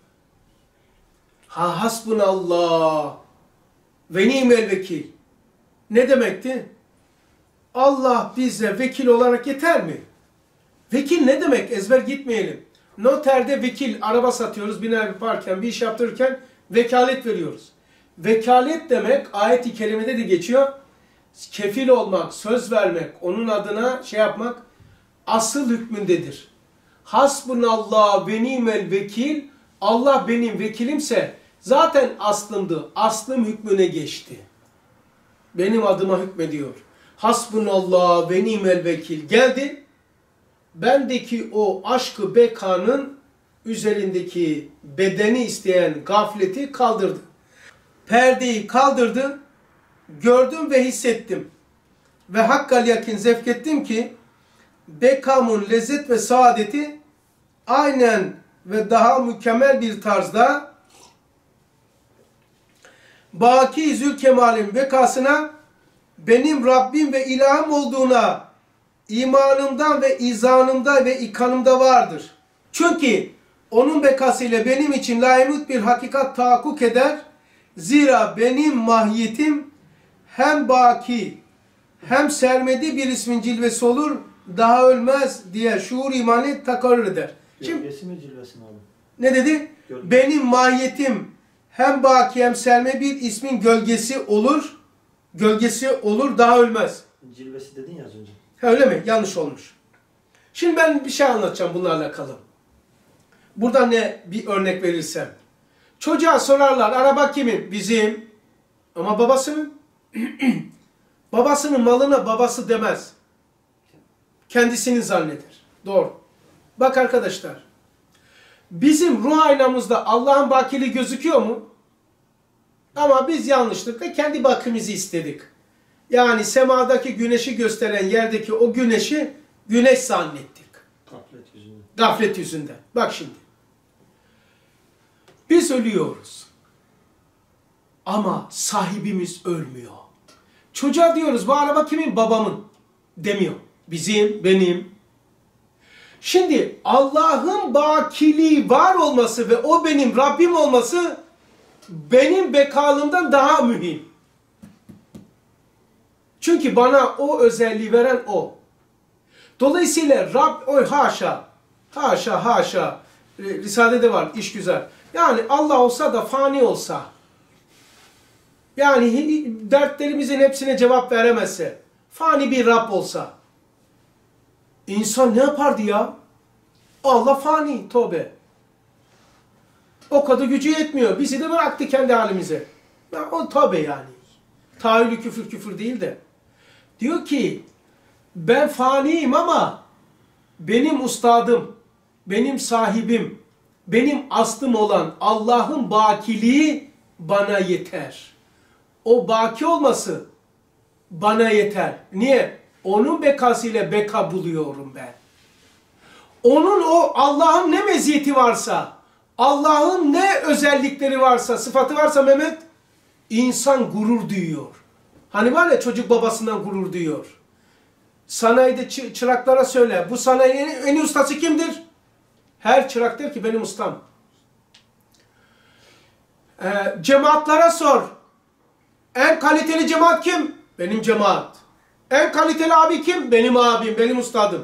Hasbunallah ve ni'mel vekil. Ne demekti? Allah bize vekil olarak yeter mi? Vekil ne demek? Ezber gitmeyelim. Noterde vekil, araba satıyoruz, bina yaparken, bir iş yaptırırken vekalet veriyoruz. Vekalet demek, ayet-i kerimede de geçiyor. Kefil olmak, söz vermek, onun adına şey yapmak, asıl hükmündedir. Hasbunallah ve ni'mel vekil, Allah benim vekilimse zaten aslımdı, aslım hükmüne geçti. Benim adıma hükmediyor. Hasbunallah ve ni'mel vekil geldi. Bendeki o aşkı bekanın üzerindeki bedeni isteyen gafleti kaldırdı. Perdeyi kaldırdı. Gördüm ve hissettim. Ve hakkal yakin zevkettim ki bekamın lezzet ve saadeti aynen ve daha mükemmel bir tarzda Baki Zülkemal'in bekasına benim Rabbim ve ilahım olduğuna imanımdan ve izanımda ve ikanımda vardır. Çünkü onun bekasıyla benim için layımut bir hakikat tahakkuk eder. Zira benim mahiyetim hem baki hem sermedi bir ismin cilvesi olur, daha ölmez diye şuur imanı takarır eder. Şimdi Gölgesi mi cilvesi mi abi? ne dedi? Gölge. Benim mahiyetim hem baki hem serme bir ismin gölgesi olur. Gölgesi olur, daha ölmez. Cilvesi dedin ya az önce. Öyle mi? Yanlış olmuş. Şimdi ben bir şey anlatacağım bununla alakalı. Burada ne bir örnek verirsem. Çocuğa sorarlar, araba kimin? Bizim. Ama babasının. Babasının malına babası demez. Kendisini zanneder. Doğru. Bak arkadaşlar. Bizim ruh aynamızda Allah'ın bakiliği gözüküyor mu? Ama biz yanlışlıkla kendi bakımızı istedik. Yani semadaki güneşi gösteren yerdeki o güneşi güneş zannettik. Gaflet yüzünden. Gaflet yüzünden. Bak şimdi. Biz ölüyoruz. Ama sahibimiz ölmüyor. Çocuğa diyoruz bu araba kimin? Babamın. Demiyor. Bizim, benim. Şimdi Allah'ın bakiliği var olması ve o benim Rabbim olması benim bekalımdan daha mühim. Çünkü bana o özelliği veren o. Dolayısıyla Rab, haşa. Risale'de var, iş güzel. Yani Allah olsa da fani olsa, yani dertlerimizin hepsine cevap veremezse, fani bir Rab olsa, insan ne yapardı ya? Allah fani, tövbe. O kadar gücü yetmiyor. Bizi de bıraktı kendi halimize. Ya, o tövbe yani. Tahayyülü küfür değil de. Diyor ki, ben faniyim ama benim ustadım, benim sahibim, benim aslım olan Allah'ın bakiliği bana yeter. O baki olması bana yeter. Niye? Onun bekasıyla beka buluyorum ben. Onun o Allah'ın ne meziyeti varsa, Allah'ın ne özellikleri varsa, sıfatı varsa Mehmet, insan gurur duyuyor. Hani var ya çocuk babasından gurur duyuyor. Sanayide çıraklara söyle, bu sanayinin en iyi ustası kimdir? Her çırak der ki benim ustam. Cemaatlara sor. En kaliteli cemaat kim? Benim cemaat. En kaliteli abi kim? Benim abim, benim ustadım.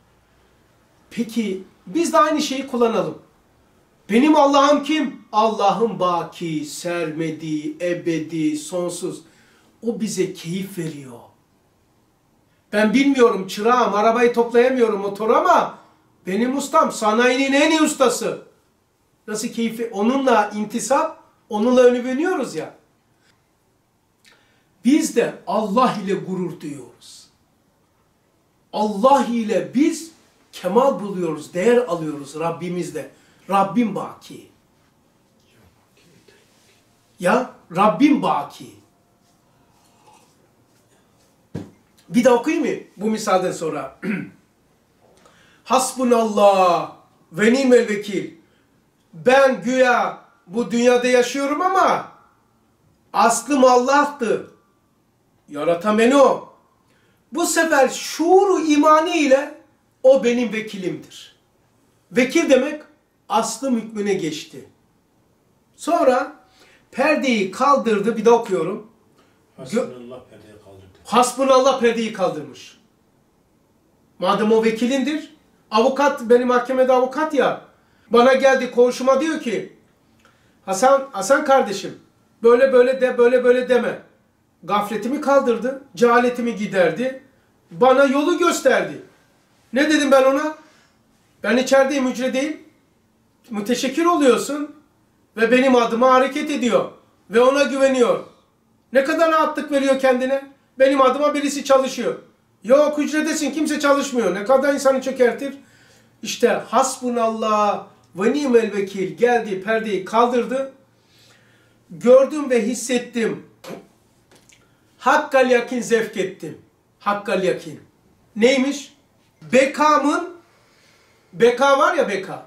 Peki biz de aynı şeyi kullanalım. Benim Allah'ım kim? Allah'ım baki, sermedi, ebedi, sonsuz. O bize keyif veriyor. Ben bilmiyorum çırağım, arabayı toplayamıyorum motoru ama benim ustam sanayinin en iyi ustası. Nasıl keyifli? Onunla intisap, onunla övünüyoruz ya. Biz de Allah ile gurur duyuyoruz. Allah ile biz kemal buluyoruz, değer alıyoruz Rabbimizde. Rabbim baki. Ya Rabbim baki. Bir de okuyayım mı bu misalden sonra? Hasbunallah ve nimel vekil. Ben güya bu dünyada yaşıyorum ama aslım Allah'tı. Yaratan beni o. Bu sefer şuuru imani ile o benim vekilimdir. Vekil demek aslım hükmüne geçti. Sonra perdeyi kaldırdı. Bir de okuyorum. Hasbunallah perdeyi kaldırdı. Hasbunallah perdeyi kaldırmış. Madem o vekilindir. Avukat, benim mahkemede avukat ya. Bana geldi koğuşuma diyor ki Hasan kardeşim böyle deme. Gafletimi kaldırdı. Cehaletimi giderdi. Bana yolu gösterdi. Ne dedim ben ona? Ben içerideyim, hücredeyim. Müteşekkir oluyorsun. Ve benim adıma hareket ediyor. Ve ona güveniyor. Ne kadar rahatlık veriyor kendine. Benim adıma birisi çalışıyor. Yok hücredesin, kimse çalışmıyor. Ne kadar insanı çökertir. İşte hasbunallah ve nimel vekil geldi, perdeyi kaldırdı. Gördüm ve hissettim. Hakkal yakin zevk ettim. Hakkal yakin. Neymiş? Bekamın, beka var ya beka,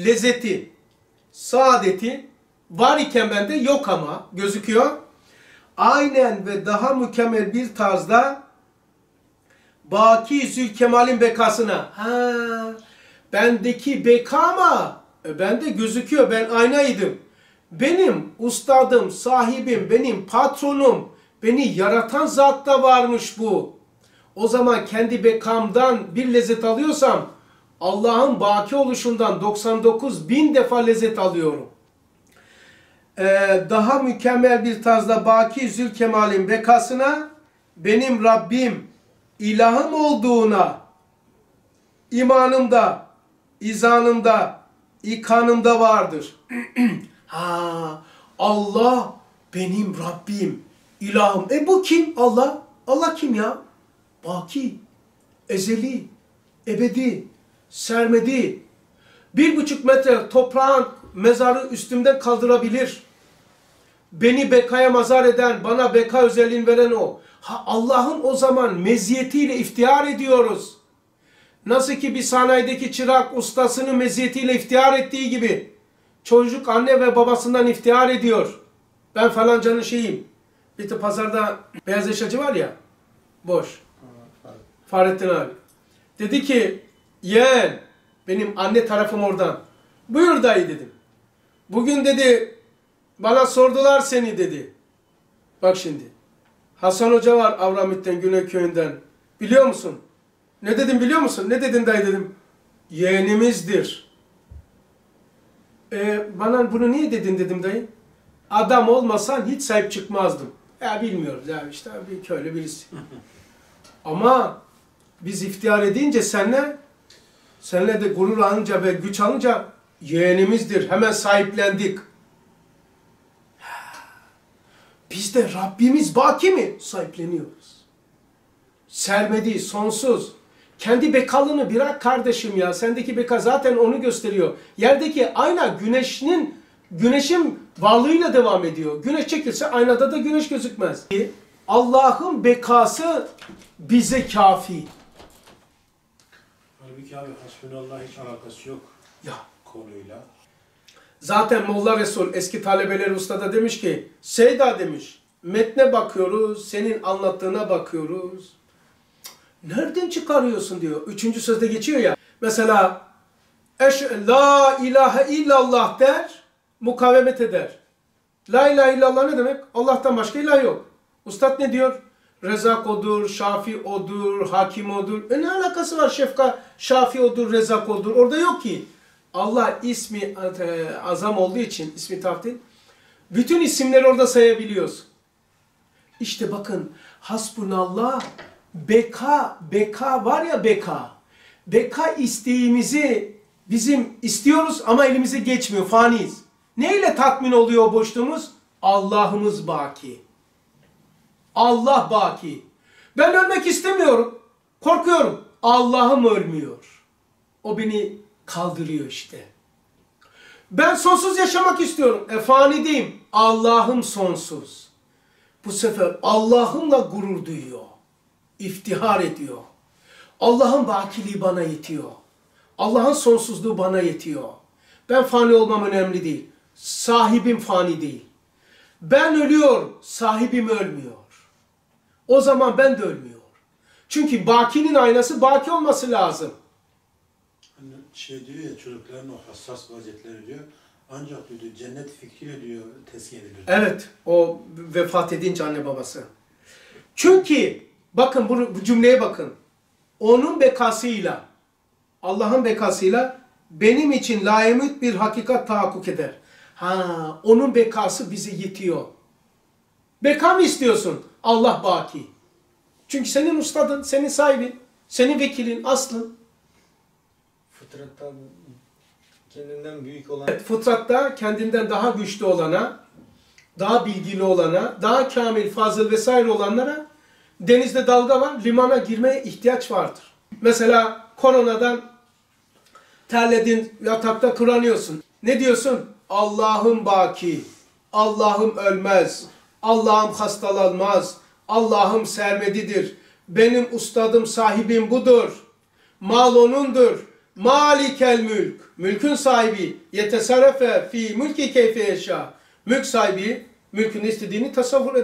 lezzeti, saadeti var iken bende yok ama gözüküyor. aynen ve daha mükemmel bir tarzda Baki Zülkemal'in bekasına. Ha, bendeki beka ama bende gözüküyor. Ben aynaydım. Benim ustadım, sahibim, benim patronum, beni yaratan zatta varmış bu. O zaman kendi bekamdan bir lezzet alıyorsam Allah'ın baki oluşundan 99.000 defa lezzet alıyorum. Daha mükemmel bir tarzda Baki Zülkemal'in bekasına benim Rabbim, ilahım olduğuna imanımda, izanımda, ikanımda vardır. Ha, Allah benim Rabbim, ilahım. Bu kim? Allah. Allah kim ya? Baki, ezeli, ebedi, sermedi. 1,5 metre toprağın mezarı üstümden kaldırabilir. Beni bekaya mazar eden, bana beka özelliğini veren o. Ha, Allah'ın o zaman meziyetiyle iftihar ediyoruz. Nasıl ki bir sanayideki çırak ustasının meziyetiyle iftihar ettiği gibi çocuk anne ve babasından iftihar ediyor. Ben falancanın şeyiyim. Bir de pazarda beyaz eşyacı var ya, boş. Fahrettin abi. Dedi ki, yeğen, benim anne tarafım oradan. Buyur dayı dedim. Bugün dedi, bana sordular seni dedi. Bak şimdi. Hasan Hoca var Avramit'ten, Güneyköy'ünden. Biliyor musun? Ne dedim biliyor musun? Ne dedin dayı dedim. Yeğenimizdir. Bana bunu niye dedin dedim dayı. Adam olmasan hiç sahip çıkmazdım. Ya bilmiyoruz ya işte bir köylü birisi. Ama biz iftihar edince senle de gurur alınca ve güç alınca yeğenimizdir. Hemen sahiplendik. Biz de Rabbimiz baki mi? Sahipleniyoruz. Sermedi, sonsuz. Kendi bekalını bırak kardeşim ya. Sendeki beka zaten onu gösteriyor. Yerdeki ayna güneşin varlığıyla devam ediyor. Güneş çekilse aynada da güneş gözükmez. Allah'ın bekası bize kafi. Halbuki abi hasbunallah hiç alakası yok Ya. konuyla. Zaten Molla Resul eski talebeleri ustada demiş ki Seyda demiş metne bakıyoruz, senin anlattığına bakıyoruz. Nereden çıkarıyorsun diyor. 3. sözde geçiyor ya. Mesela la ilahe illallah der, mukavemet eder. La ilahe illallah ne demek? Allah'tan başka ilah yok. Ustad ne diyor? Rezak odur, Şafi odur, Hakim odur. Ne alakası var Şafi odur, Rezak odur. Orada yok ki. Allah ismi azam olduğu için, ismi taftil. Bütün isimleri orada sayabiliyoruz. İşte bakın, hasbunallah, beka var ya beka. Beka isteğimizi bizim istiyoruz ama elimize geçmiyor, faniyiz. Neyle tatmin oluyor o boşluğumuz? Allah'ımız baki. Allah baki. Ben ölmek istemiyorum. Korkuyorum. Allah'ım ölmüyor. O beni kaldırıyor işte. Ben sonsuz yaşamak istiyorum. Fanideyim. Allah'ım sonsuz. Bu sefer Allah'ımla gurur duyuyor. İftihar ediyor. Allah'ın bakiliği bana yetiyor. Allah'ın sonsuzluğu bana yetiyor. Ben fani olmam önemli değil. Sahibim fani değil. Ben ölüyorum. Sahibim ölmüyor. O zaman ben de ölmüyorum. Çünkü bakinin aynası baki olması lazım. Hani diyor ya çocukların o hassas vaziyetleri diyor. Ancak diyor cennet fikriyle diyor teskin edilir. Evet. O vefat edince anne babası. Çünkü bakın bu cümleye bakın. Onun bekasıyla, Allah'ın bekasıyla benim için layemüt bir hakikat tahakkuk eder. Onun bekası bize yetiyor. Beka mı istiyorsun? Allah baki. Çünkü senin ustadın, senin sahibin, senin vekilin, aslın. Fıtrattan kendinden büyük olan... Evet, fıtratta kendinden daha güçlü olana, daha bilgili olana, daha kamil, fazıl vesaire olanlara denizde dalga var, limana girmeye ihtiyaç vardır. Mesela koronadan terledin, yatakta kıranıyorsun. Ne diyorsun? Allah'ım baki, Allah'ım ölmez, Allah'ım hastalanmaz, Allah'ım sermedidir. Benim ustadım, sahibim budur. Mal onundur. Malikel mülk. Mülkün sahibi. Yetesarrefe fi mülki keyfe yaşa. Mülk sahibi mülkün istediğini tasavvur eder.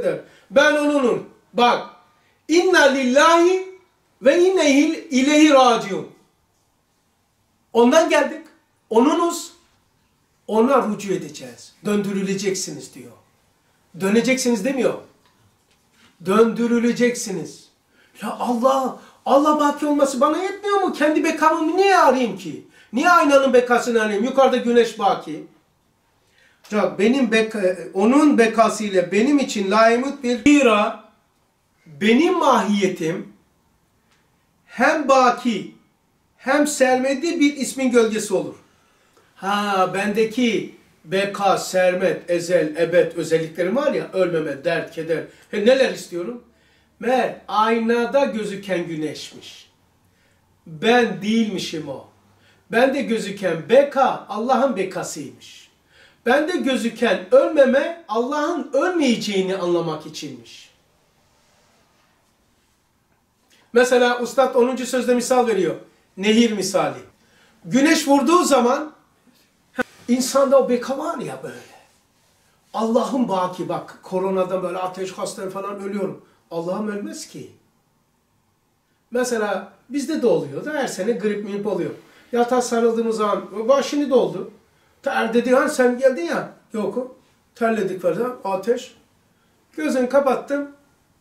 Ben onunum. Bak. İnna lillahi ve inne ileyhi raciun. Ondan geldik. Onunuz. Ona rücu edeceğiz. Döndürüleceksiniz diyor. Döneceksiniz demiyor. Döndürüleceksiniz. Ya Allah baki olması bana yetmiyor mu? Kendi bekamımı niye arayayım ki? Niye aynanın bekasını arayayım? Yukarıda güneş baki. Benim onun bekasıyla benim için layımut bir zira benim mahiyetim hem baki hem sermedi bir ismin gölgesi olur. Bendeki beka, sermet, ezel, ebed özelliklerim var ya, ölmeme, dert, keder. Neler istiyorum? Aynada gözüken güneşmiş. Ben değilmişim o. Bende gözüken beka Allah'ın bekasıymış. Bende gözüken ölmeme Allah'ın ölmeyeceğini anlamak içinmiş. Mesela Üstad 10. sözde misal veriyor. Nehir misali. Güneş vurduğu zaman insanda o beka var ya böyle. Allah'ım baki, bak koronadan böyle ateş hastayım falan ölüyorum. Allah'ım ölmez ki. Mesela bizde de oluyor da her sene grip oluyor. Yatağa sarıldığımız zaman başını doldu. Dedi sen geldin ya. Yok. Terledik falan. Ateş. Gözünü kapattım.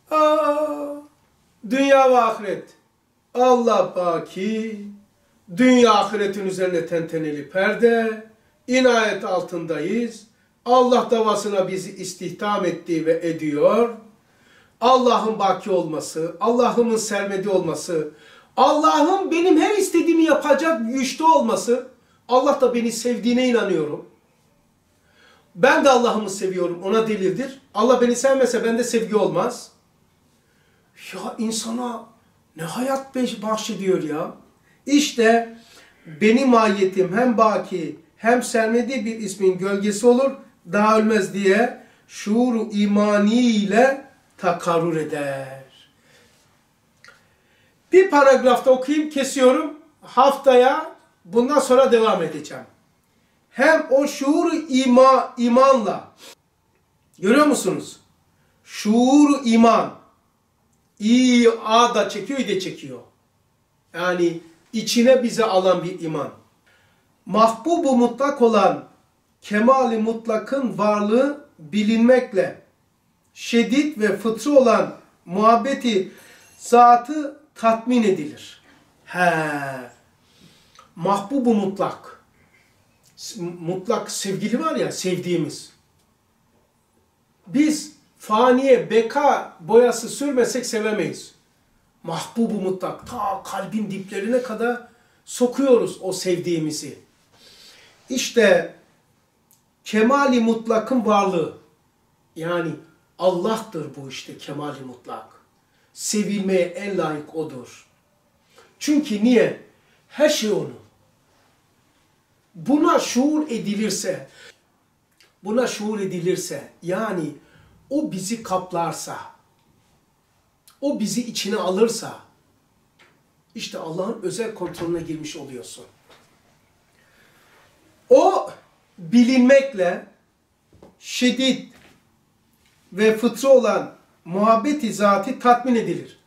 Dünya ve ahiret. Allah baki. Dünya ahiretin üzerine tenteneli perde. İnayet altındayız. Allah davasına bizi istihdam etti ve ediyor. Allah'ın baki olması, Allah'ımın sermedi olması, Allah'ın benim her istediğimi yapacak güçte olması, Allah da beni sevdiğine inanıyorum. Ben de Allah'ımı seviyorum, ona delildir. Allah beni sevmese bende sevgi olmaz. Ya insana ne hayat bahşediyor ya. İşte benim mahiyetim hem baki hem sermedi bir ismin gölgesi olur, daha ölmez diye şuuru imani ile takarrur eder. Bir paragrafta okuyayım, kesiyorum. Haftaya bundan sonra devam edeceğim. Hem o şuuru imanla, görüyor musunuz? Şuuru iman. A da çekiyor, İ de çekiyor. Yani içine bize alan bir iman. Mahbubu mutlak olan kemali mutlakın varlığı bilinmekle şiddet ve fıtri olan muhabbeti zatı tatmin edilir. Mahbubu mutlak. Mutlak sevgili var ya, sevdiğimiz. Biz faniye beka boyası sürmesek sevemeyiz. Mahbubu mutlak. Ta kalbin diplerine kadar sokuyoruz o sevdiğimizi. İşte kemali mutlakın varlığı. Yani Allah'tır bu işte kemali mutlak. Sevilmeye en layık odur. Çünkü niye? Her şey onun. Buna şuur edilirse, yani o bizi kaplarsa, o bizi içine alırsa, işte Allah'ın özel kontrolüne girmiş oluyorsun. O bilinmekle şiddet ve fıtri olan muhabbeti zati tatmin edilir.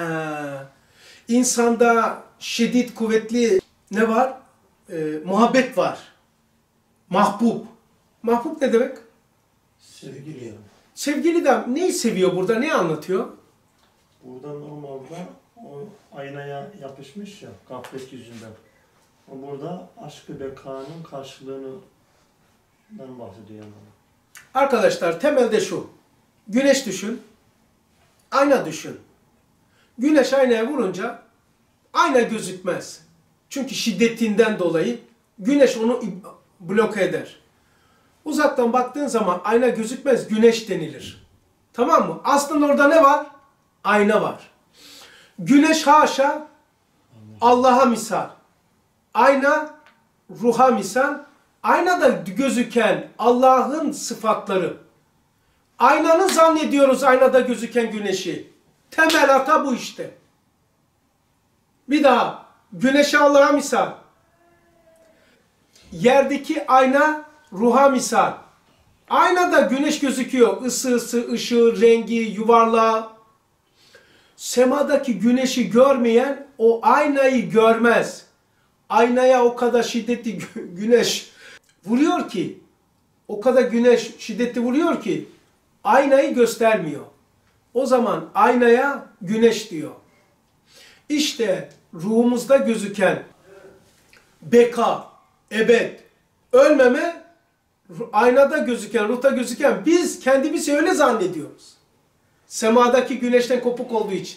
İnsanda şiddet, kuvvetli ne var? Muhabbet var. Mahbub. Mahbub ne demek? Sevgili yani. Sevgili de neyi seviyor burada? Ne anlatıyor? Burada normalde o aynaya yapışmış ya gaflet yüzünden. O burada aşk-ı bekanın karşılığından bahsediyor yani. Arkadaşlar temelde şu. Güneş düşün. Ayna düşün. Güneş aynaya vurunca ayna gözükmez. Çünkü şiddetinden dolayı güneş onu bloke eder. Uzaktan baktığın zaman ayna gözükmez, güneş denilir. Tamam mı? Aslında orada ne var? Ayna var. Güneş haşa Allah'a misal. Ayna ruha misal. Aynada gözüken Allah'ın sıfatları. Aynanı zannediyoruz aynada gözüken güneşi. Temel hata bu işte. Bir daha. Güneşe Allah'a misal. Yerdeki ayna ruha misal. Aynada güneş gözüküyor. Isı, ışığı, rengi, yuvarlağı. Semadaki güneşi görmeyen o aynayı görmez. Aynaya o kadar şiddetli güneş vuruyor ki, o kadar güneş şiddetli vuruyor ki aynayı göstermiyor. O zaman aynaya güneş diyor. İşte ruhumuzda gözüken beka, ebed, ölmeme, aynada gözüken, ruhta gözüken biz kendimizi öyle zannediyoruz. Semadaki güneşten kopuk olduğu için.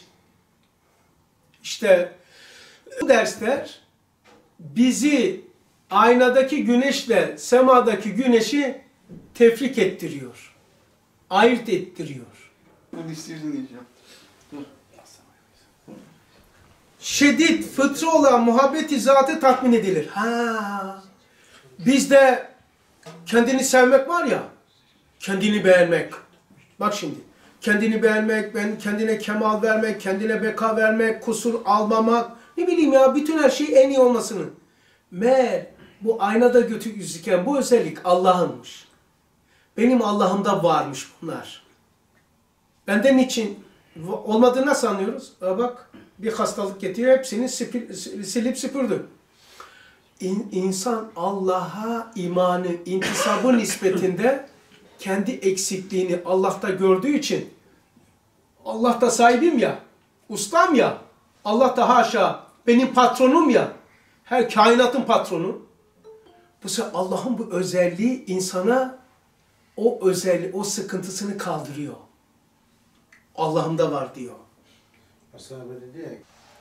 İşte bu dersler bizi aynadaki güneşle semadaki güneşi tefrik ettiriyor. Ayırt ettiriyor. Bunu istiyorsun diyeceğim. Şiddet, fıtrı olan muhabbeti zatı tatmin edilir. Ha. Bizde kendini sevmek var ya, kendini beğenmek. Bak şimdi, kendini beğenmek, kendine kemal vermek, kendine beka vermek, kusur almamak, ne bileyim ya, bütün her şey en iyi olmasını. Meğer bu aynada gözüken bu özellik Allah'ınmış. Benim Allah'ımda varmış bunlar. Benden niçin olmadığını nasıl anlıyoruz? Bak, bir hastalık getiriyor, hepsini silip süpürdü. İnsan Allah'a imanı, intisabı nispetinde kendi eksikliğini Allah'ta gördüğü için, Allah'ta sahibim ya, ustam ya, Allah da haşa benim patronum ya, her kainatın patronu. Bu sefer Allah'ın bu özelliği insana o özelliği, o sıkıntısını kaldırıyor. Allah'ımda var diyor. Ashab dedi ya,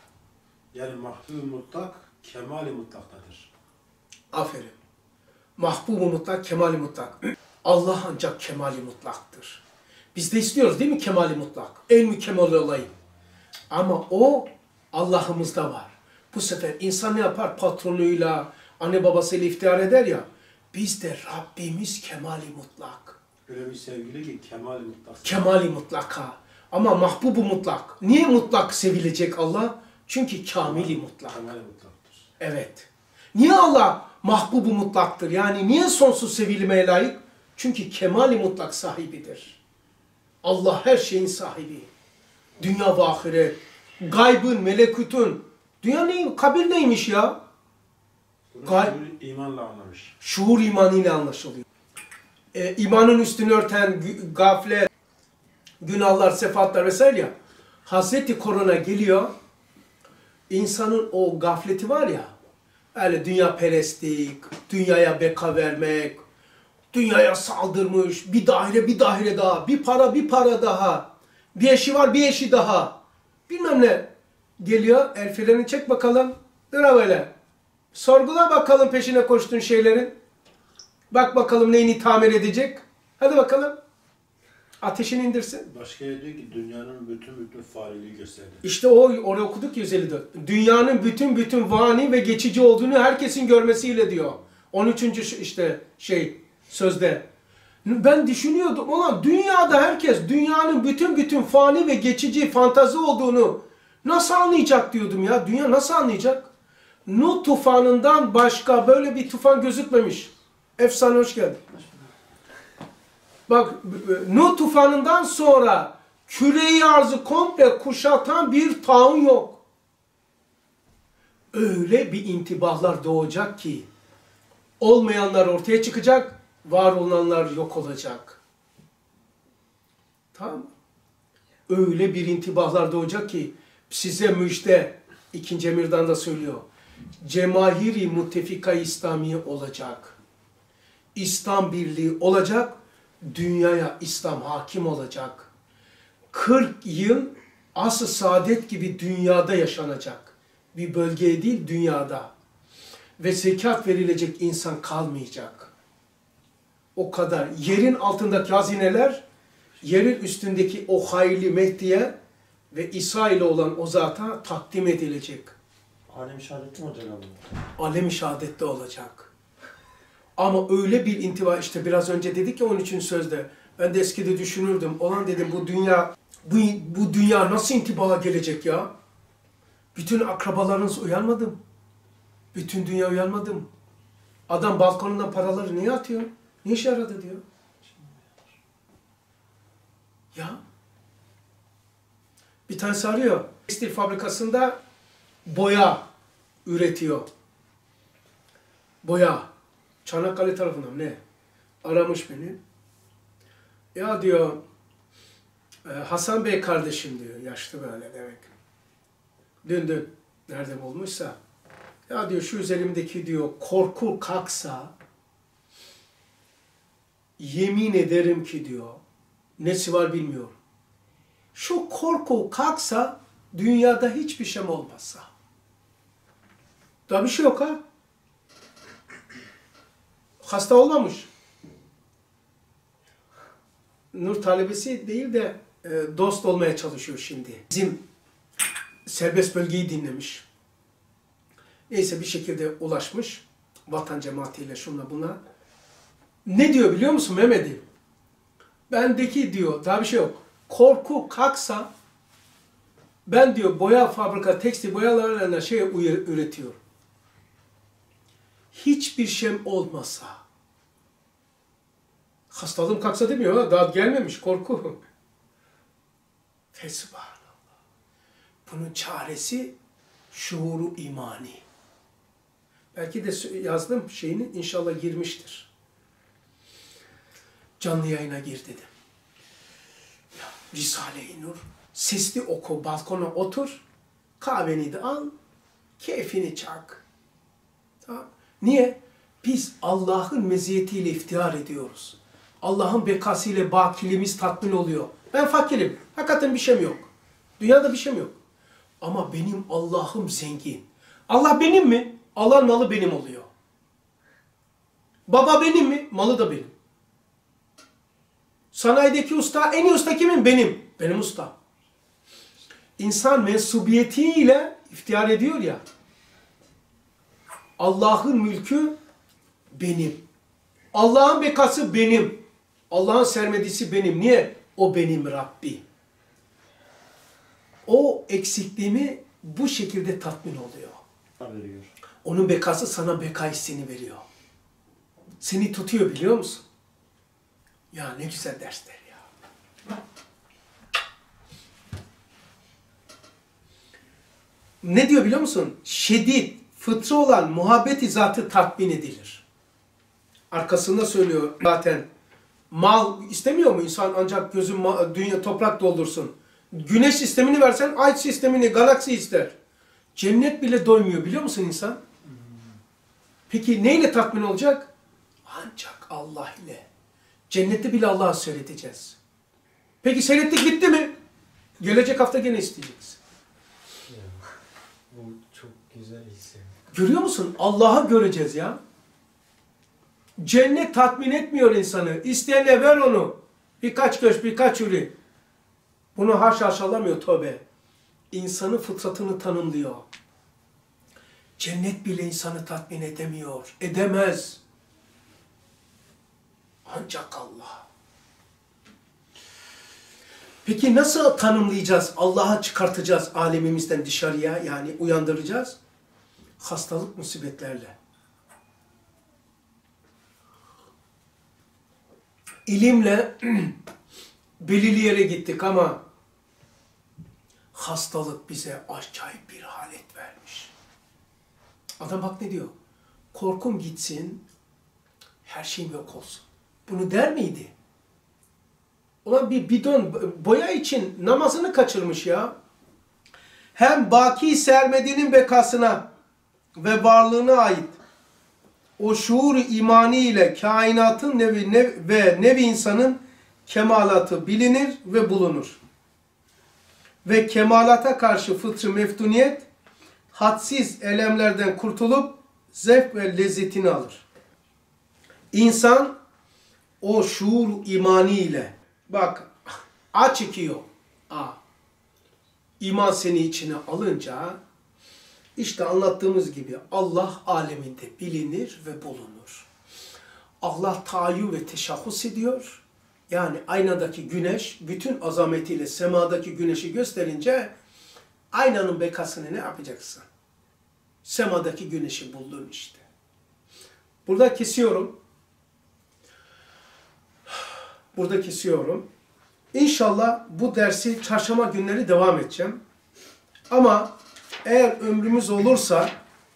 yani mahbub mutlak kemali mutlaktadır. Aferin. Mahbub-u mutlak, kemali mutlak. Allah ancak kemali mutlaktır. Biz de istiyoruz değil mi kemali mutlak? En mükemmel olayım. Ama o Allah'ımızda var. Bu sefer insan ne yapar? Patronuyla, anne babasıyla iftihar eder ya. Bizde Rabbimiz kemali mutlak. Öyle bir sevgili ki kemali mutlak. Kemali mutlaka. Ama mahbubu mutlak. Niye mutlak sevilecek Allah? Çünkü kamili mutlak. Kemali mutlaktır. Evet. Niye Allah mahbubu mutlaktır? Yani niye sonsuz sevilmeye layık? Çünkü kemali mutlak sahibidir. Allah her şeyin sahibi. Dünya ve ahiret. Gaybın, melekutun. Dünya ne? Kabir neymiş ya? Bunu imanla anlamış. Şuur imanıyla anlaşılıyor. İmanın üstünü örten gaflet, günahlar, sefatlar vesaire ya. Hazreti Korona geliyor. İnsanın o gafleti var ya. Öyle dünya perestlik, dünyaya beka vermek, dünyaya saldırmış, bir daire daha, bir para daha, bir eşi var bir eşi daha. Bilmem ne. Geliyor, el freni çek bakalım. Dur böyle. Sorgula bakalım peşine koştuğun şeylerin. Bak bakalım neyini tamir edecek. Hadi bakalım. Ateşini indirsin. Başka yer diyor ki dünyanın bütün faaliliği gösterdi. İşte oraya okuduk 154. Dünyanın bütün vani ve geçici olduğunu herkesin görmesiyle diyor. 13. işte sözde. Ben düşünüyordum, ulan dünyada herkes dünyanın bütün fani ve geçici fantazi olduğunu nasıl anlayacak diyordum ya. Dünya nasıl anlayacak? Nuh tufanından başka böyle bir tufan gözükmemiş. Efsane hoş geldin. Bak Nuh tufanından sonra küre-i arzı komple kuşatan bir taun yok. Öyle bir intibahlar doğacak ki olmayanlar ortaya çıkacak, var olanlar yok olacak. Tamam. Öyle bir intibahlar doğacak ki size müjde, 2. Emir'den da söylüyor. Cemahiri Muttefika İslami olacak. İslam birliği olacak. Dünyaya İslam hakim olacak. 40 yıl asr-ı saadet gibi dünyada yaşanacak. Bir bölgeye değil, dünyada. Ve zekat verilecek insan kalmayacak. O kadar. Yerin altındaki hazineler, yerin üstündeki o hayli Mehdi'ye ve İsa ile olan o zata takdim edilecek. Alem-i şehadetli mi olacak abi? Alem-i şehadette olacak. Ama öyle bir intiba, işte biraz önce dedik ya 13. sözde. Ben de eskide düşünürdüm. Olan dedim bu dünya nasıl intibaya gelecek ya? Bütün akrabalarınız uyanmadı mı? Bütün dünya uyanmadı mı? Adam balkonundan paraları niye atıyor? Ne işe yaradı diyor. Ya. Bir tanesi arıyor. Tekstil fabrikasında boya üretiyor. Boya. Çanakkale tarafından ne? Aramış beni. Ya diyor, Hasan Bey kardeşim diyor, yaşlı böyle demek. Dün nerede bulmuşsa. Ya diyor şu üzerimdeki diyor korku kalksa yemin ederim ki diyor nesi var bilmiyorum. Şu korku kalksa dünyada hiçbir şey olmazsa. Daha bir şey yok ha. Hasta olmamış. Nur talebesi değil de dost olmaya çalışıyor şimdi. Bizim serbest bölgeyi dinlemiş. Neyse bir şekilde ulaşmış. Vatan cemaatiyle şunla buna. Ne diyor biliyor musun Mehmet'im? Bendeki diyor daha bir şey yok. Korku kalksa ben diyor boya fabrika tekstil boyalarına üretiyorum. Hiçbir şey olmasa. Hastalığım kalksa demiyor ha. Daha gelmemiş korku. Fesubhanallah. Bunun çaresi şuuru imani. Belki de yazdım şeyini inşallah girmiştir. Canlı yayına gir dedim. Ya, Risale-i Nur, sesli oku, balkona otur, kahveni de al, keyfini çak. Tamam. Niye? Biz Allah'ın meziyetiyle iftihar ediyoruz. Allah'ın bekasıyla bakiliğimiz tatmin oluyor. Ben fakirim. Hakikaten bir şeyim yok. Dünyada bir şeyim yok. Ama benim Allah'ım zengin. Allah benim mi? Allah'ın malı benim oluyor. Baba benim mi? Malı da benim. Sanayideki usta, en iyi usta kimin? Benim. Benim usta. İnsan mensubiyetiyle iftihar ediyor ya. Allah'ın mülkü benim. Allah'ın bekası benim. Allah'ın sermedisi benim. Niye? O benim Rabbi. O eksikliğimi bu şekilde tatmin oluyor. Veriyor. Onun bekası sana beka hissini veriyor. Seni tutuyor biliyor musun? Ya ne güzel dersler ya. Ne diyor biliyor musun? Şedid, fıtrı olan muhabbeti zatı tatmin edilir. Arkasında söylüyor zaten. Mal istemiyor mu insan ancak gözün dünya toprak doldursun. Güneş sistemini versen ay sistemini, galaksi ister. Cennet bile doymuyor biliyor musun insan? Peki neyle tatmin olacak? Ancak Allah ile. Cennette bile Allah'ı seyredeceğiz. Peki seyrettik bitti mi? Gelecek hafta gene isteyeceğiz. Ya, bu çok güzel hisse. Görüyor musun? Allah'ı göreceğiz ya. Cennet tatmin etmiyor insanı. İsteyene ver onu. Birkaç köşk, birkaç ürün. Bunu haşhaşalamıyor tövbe. İnsanın fıtratını tanımlıyor. Cennet bile insanı tatmin edemiyor. Edemez. Ancak Allah. Peki nasıl tanımlayacağız? Allah'a çıkartacağız alemimizden dışarıya, yani uyandıracağız. Hastalık musibetlerle. İlimle belirli yere gittik ama hastalık bize acayip bir halet vermiş. Adam bak ne diyor? Korkum gitsin, her şeyim yok olsun. Bunu der miydi? Ulan bir bidon boya için namazını kaçırmış ya. Hem baki sermediğinin bekasına ve varlığına ait o şuur imani ile kainatın nevi insanın kemalatı bilinir ve bulunur. Ve kemalata karşı fıtrı meftuniyet hadsiz elemlerden kurtulup zevk ve lezzetini alır. İnsan o şuur imani ile bak aç çekiyor. İman seni içine alınca işte anlattığımız gibi Allah aleminde bilinir ve bulunur. Allah tahayyül ve teşahhus ediyor. Yani aynadaki güneş bütün azametiyle semadaki güneşi gösterince aynanın bekasını ne yapacaksın? Semadaki güneşi buldun işte. Burada kesiyorum. Burada kesiyorum. İnşallah bu dersi çarşamba günleri devam edeceğim. Ama eğer ömrümüz olursa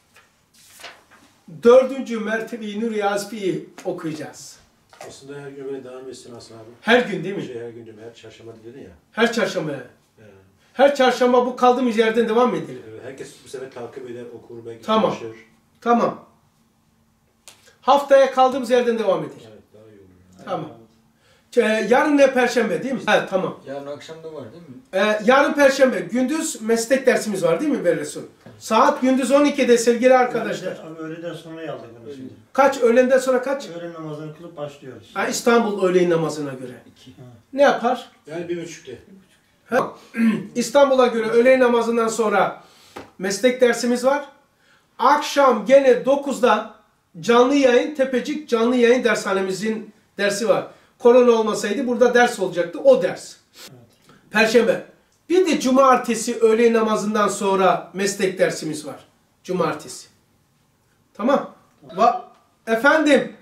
4. mertebeyi Nur Yazfi'yi okuyacağız. Aslında her gün böyle devam etsin Hasan abi. Her gün değil mi? Her gün diyorum, her çarşamba dedin ya. Her çarşamba. Yani, Her çarşamba bu kaldığımız yerden devam edelim. herkes bu sefer takip eder, okur, belki Tamam. çalışır. Tamam. Haftaya kaldığımız yerden devam edelim. Evet, daha iyi olur. Yani. Tamam. Yarın ne perşembe değil mi? Evet, tamam. Yarın akşam da var değil mi? Yarın perşembe. Gündüz meslek dersimiz var değil mi Berresul? Saat gündüz 12'de sevgili arkadaşlar. Öğleden sonra aldık onu şimdi. Kaç? Öğlenden sonra kaç? Öğlen namazını kılıp başlıyoruz. Ha, İstanbul öğleyin namazına göre. 2. Ne yapar? Yani 1.30'da. Ha, İstanbul'a göre öğleyin namazından sonra meslek dersimiz var. Akşam gene 9'da canlı yayın, Tepecik canlı yayın dershanemizin dersi var. Korona olmasaydı burada ders olacaktı. O ders. Perşembe. Bir de cumartesi öğle namazından sonra meslek dersimiz var. Cumartesi. Tamam. Efendim.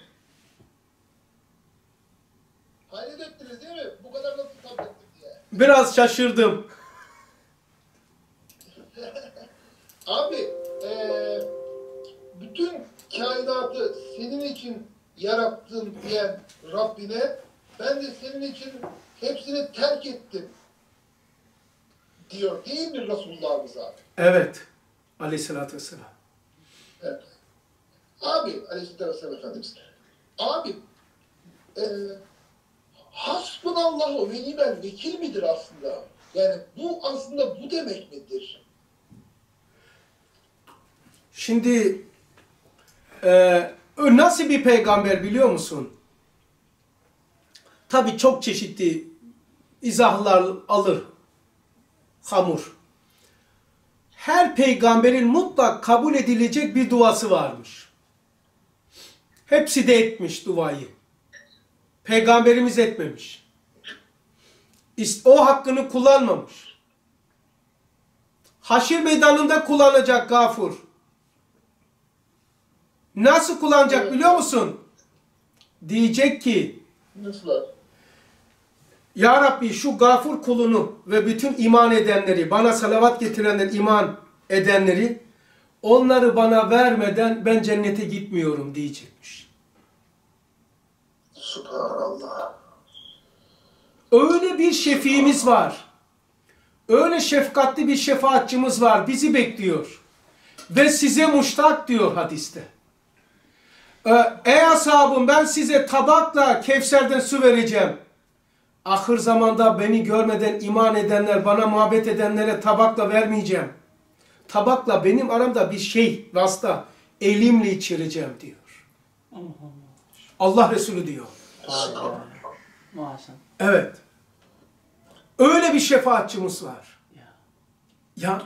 Halledettiniz değil mi? Bu kadar nasıl sabrettik diye. Biraz şaşırdım. Abi, bütün kainatı senin için yarattın diyen Rabbine ben de senin için hepsini terk ettim diyor değil mi Resulullah'ımız abi? Evet. Aleyhissalatü vesselam. Evet. Abi Aleyhisselatü Vesselam Efendimiz. Abi hasbunallahu ve nimel vekil midir aslında? Yani bu aslında bu demek midir? Şimdi nasıl bir peygamber biliyor musun? Tabii çok çeşitli izahlar alır. Hamur. Her peygamberin mutlak kabul edilecek bir duası varmış. Hepsi de etmiş duayı. Peygamberimiz etmemiş. O hakkını kullanmamış. Haşir meydanında kullanacak Gafur. Nasıl kullanacak biliyor musun? Diyecek ki Nasıl abi? Ya Rabbi şu Gafur kulunu ve bütün iman edenleri, bana salavat getirenler, iman edenleri, onları bana vermeden ben cennete gitmiyorum diyecekmiş. Subhanallah. Öyle bir şefiimiz var. Öyle şefkatli bir şefaatçimiz var. Bizi bekliyor. Ve size muştak diyor hadiste. Ey ashabım ben size tabakla Kevser'den su vereceğim. Ahir zamanda beni görmeden iman edenler, bana muhabbet edenlere tabakla vermeyeceğim. Tabakla benim aramda bir şey, vasıta, elimle içireceğim diyor. Allah Resulü diyor. Evet. Öyle bir şefaatçimiz var. Ya.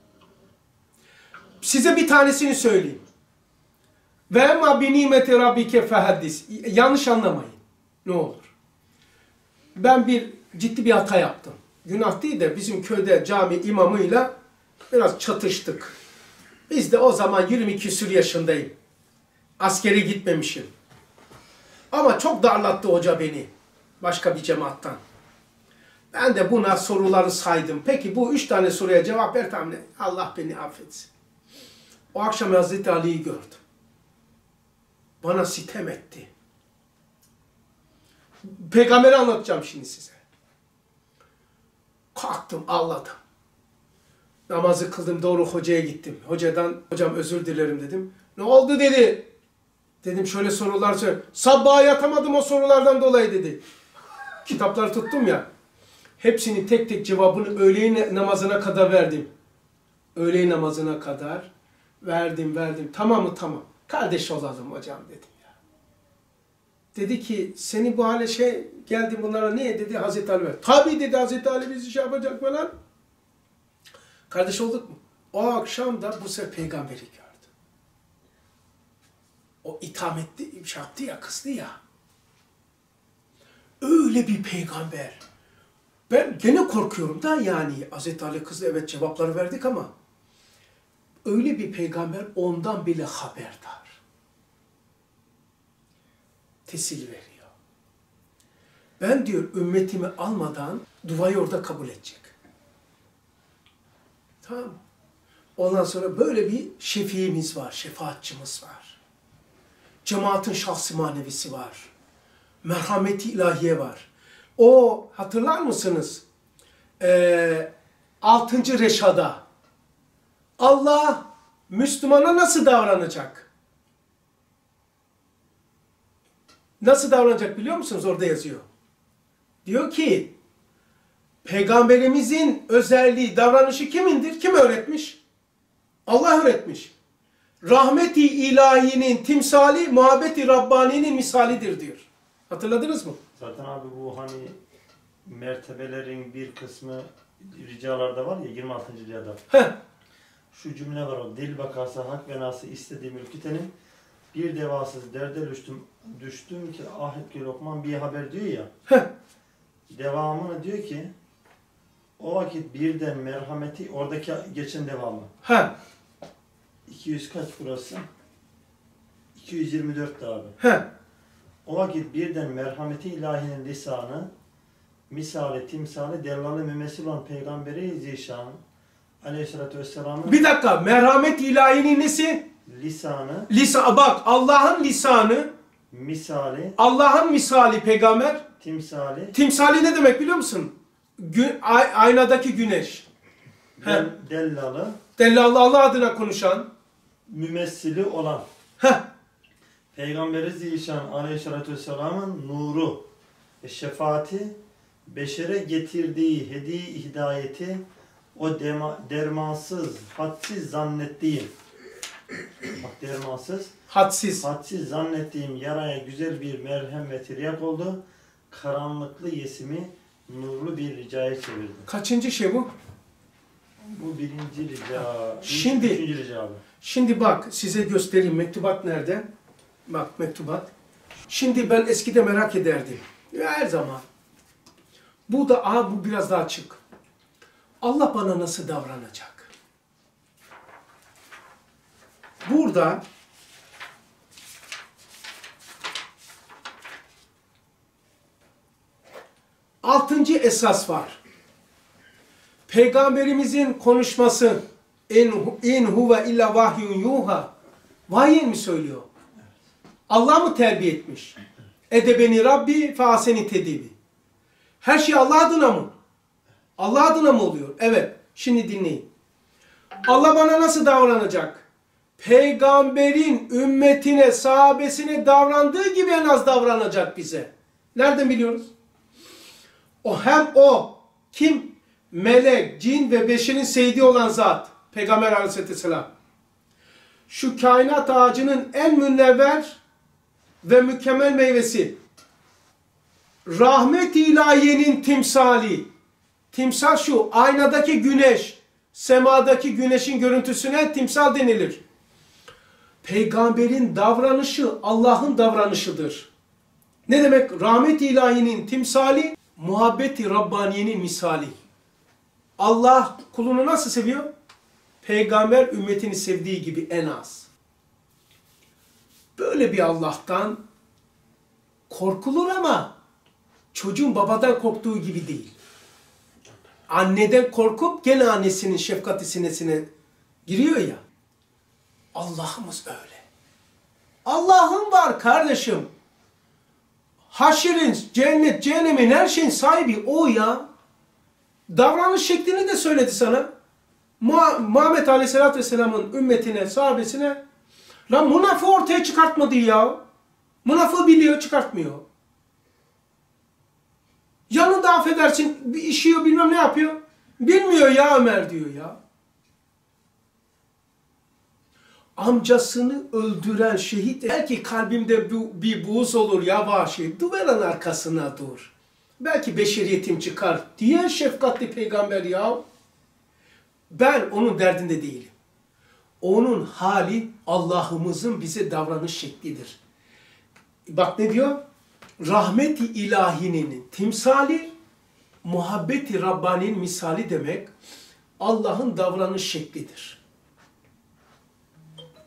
Size bir tanesini söyleyeyim. Ve emma bi nimeti rabbike fehaddis. Yanlış anlamayın. Ne olur. Ben ciddi bir hata yaptım. Günah değil de bizim köyde cami imamıyla biraz çatıştık. Biz de o zaman 20 küsur yaşındayım. Askere gitmemişim. Ama çok darlattı hoca beni. Başka bir cemaattan. Ben de buna soruları saydım. Peki bu 3 tane soruya cevap ver tamam. Allah beni affetsin. O akşam Hazreti Ali'yi gördüm. Bana sitem etti. Peygamberi anlatacağım şimdi size. Kalktım, ağladım. Namazı kıldım, doğru hocaya gittim. Hocam özür dilerim dedim. Ne oldu dedi. Dedim şöyle sorular söyle. Sabaha yatamadım o sorulardan dolayı dedi. Kitapları tuttum ya. Hepsini tek tek cevabını öğleyin namazına kadar verdim. Öğleyin namazına kadar verdim. Tamam mı? Tamam. Kardeş olalım hocam dedim ya. Dedi ki seni bu hale geldi bunlara niye dedi Hazreti Ali ver. Tabii dedi Hazreti Ali bizi şey yapacak falan. Kardeş olduk mu? O akşam da bu sefer peygamberi gördü. O itham etti, şey yaptı ya, kızdı ya. Öyle bir peygamber. Ben gene korkuyorum da yani Hazreti Ali kızdı evet cevapları verdik ama öyle bir peygamber ondan bile haberdar. Tesil veriyor. Ben diyor ümmetimi almadan duayı orada kabul edecek. Tamam mı? Ondan sonra böyle bir şefiimiz var, şefaatçimiz var. Cemaatin şahsi manevisi var. Merhameti ilahiye var. O hatırlar mısınız? 6. Reşa'da Allah Müslümana nasıl davranacak? Nasıl davranacak biliyor musunuz? Orada yazıyor. Diyor ki Peygamberimizin özelliği, davranışı kimindir? Kim öğretmiş? Allah öğretmiş. Rahmeti ilahinin timsali, muhabbeti Rabbani'nin misalidir diyor. Hatırladınız mı? Zaten abi bu hani mertebelerin bir kısmı ricalarda var ya 26. ricada. Heh. Şu cümle var o. Dil vakası hak ve nası istediğim ülkitenin bir devasız derde düştüm ki ahit ki Lokman bir haber diyor ya. Heh. Devamını diyor ki o vakit birden merhameti oradaki geçen devamı. Heh. 200 kaç burası? 224 abi. Heh. O vakit birden merhameti ilahinin lisanı, misali, timsali, dellalı mümessil olan Peygamberi Zişan Aleyhisselatü Vesselam'ın Bir dakika, merhamet ilahinin nesi? lisanı, Bak, Allah'ın lisanı, misali, Allah'ın misali peygamber. timsali, Timsali ne demek biliyor musun? Aynadaki güneş. dellalı, Dellallı Allah adına konuşan. mümessili olan Heh. Peygamberi Zişan Aleyhisselatü Vesselam'ın nuru ve şefaati, beşere getirdiği hediye hidayeti, o dermansız, hadsiz zannettiğim, bak dermansız, hadsiz zannettiğim yaraya güzel bir merhem ve tiryak oldu. Karanlıklı yesimi nurlu bir ricaya çevirdi. Kaçıncı şey bu? Bu birinci rica. Şimdi- Üçüncü rica abi. Şimdi bak size göstereyim mektubat nerede? Bak mektubat. Şimdi ben eskide merak ederdim. Her zaman. Bu da bu biraz daha açık. Allah bana nasıl davranacak? Burada altıncı esas var. Peygamberimizin konuşması in huve illa vahyun yuha. Vahiy mi söylüyor? Allah mı terbiye etmiş? Edebeni Rabbi fe aseni tedibi. Her şey Allah adına mı? Allah adına mı oluyor? Evet. Şimdi dinleyin. Allah bana nasıl davranacak? Peygamberin ümmetine, sahabesine davrandığı gibi en az davranacak bize. Nereden biliyoruz? O kim? Melek, cin ve beşerin seyidi olan zat. Peygamber Aleyhisselam. Şu kainat ağacının en münevver ve mükemmel meyvesi. Rahmet-i ilahiyenin timsali. Timsal şu, aynadaki güneş, semadaki güneşin görüntüsüne timsal denilir. Peygamberin davranışı Allah'ın davranışıdır. Ne demek? Rahmet-i ilahinin timsali, muhabbeti Rabbaniye'nin misali. Allah kulunu nasıl seviyor? Peygamber ümmetini sevdiği gibi en az. Böyle bir Allah'tan korkulur ama çocuğun babadan korktuğu gibi değil. Anneden korkup gene annesinin şefkati sinesine giriyor ya. Allah'ımız öyle. Allah'ın var kardeşim. Haşirin, cennet, cehennemin her şeyin sahibi o ya. Davranış şeklini de söyledi sana. Muhammed Aleyhisselatü Vesselam'ın ümmetine, sahabesine lan münafığı ortaya çıkartmadı ya. Münafığı biliyor, çıkartmıyor. Yanında affedersin, bir işiyor bilmem ne yapıyor. Bilmiyor ya Ömer diyor ya. Amcasını öldüren şehit belki kalbimde bir buğz olur ya vahşi. Duvarın arkasına dur. Belki beşeriyetim çıkar diye şefkatli peygamber ya. Ben onun derdinde değilim. Onun hali Allah'ımızın bize davranış şeklidir. Bak ne diyor? Rahmet-i ilahinin timsali, muhabbeti Rabbani'nin misali demek Allah'ın davranış şeklidir.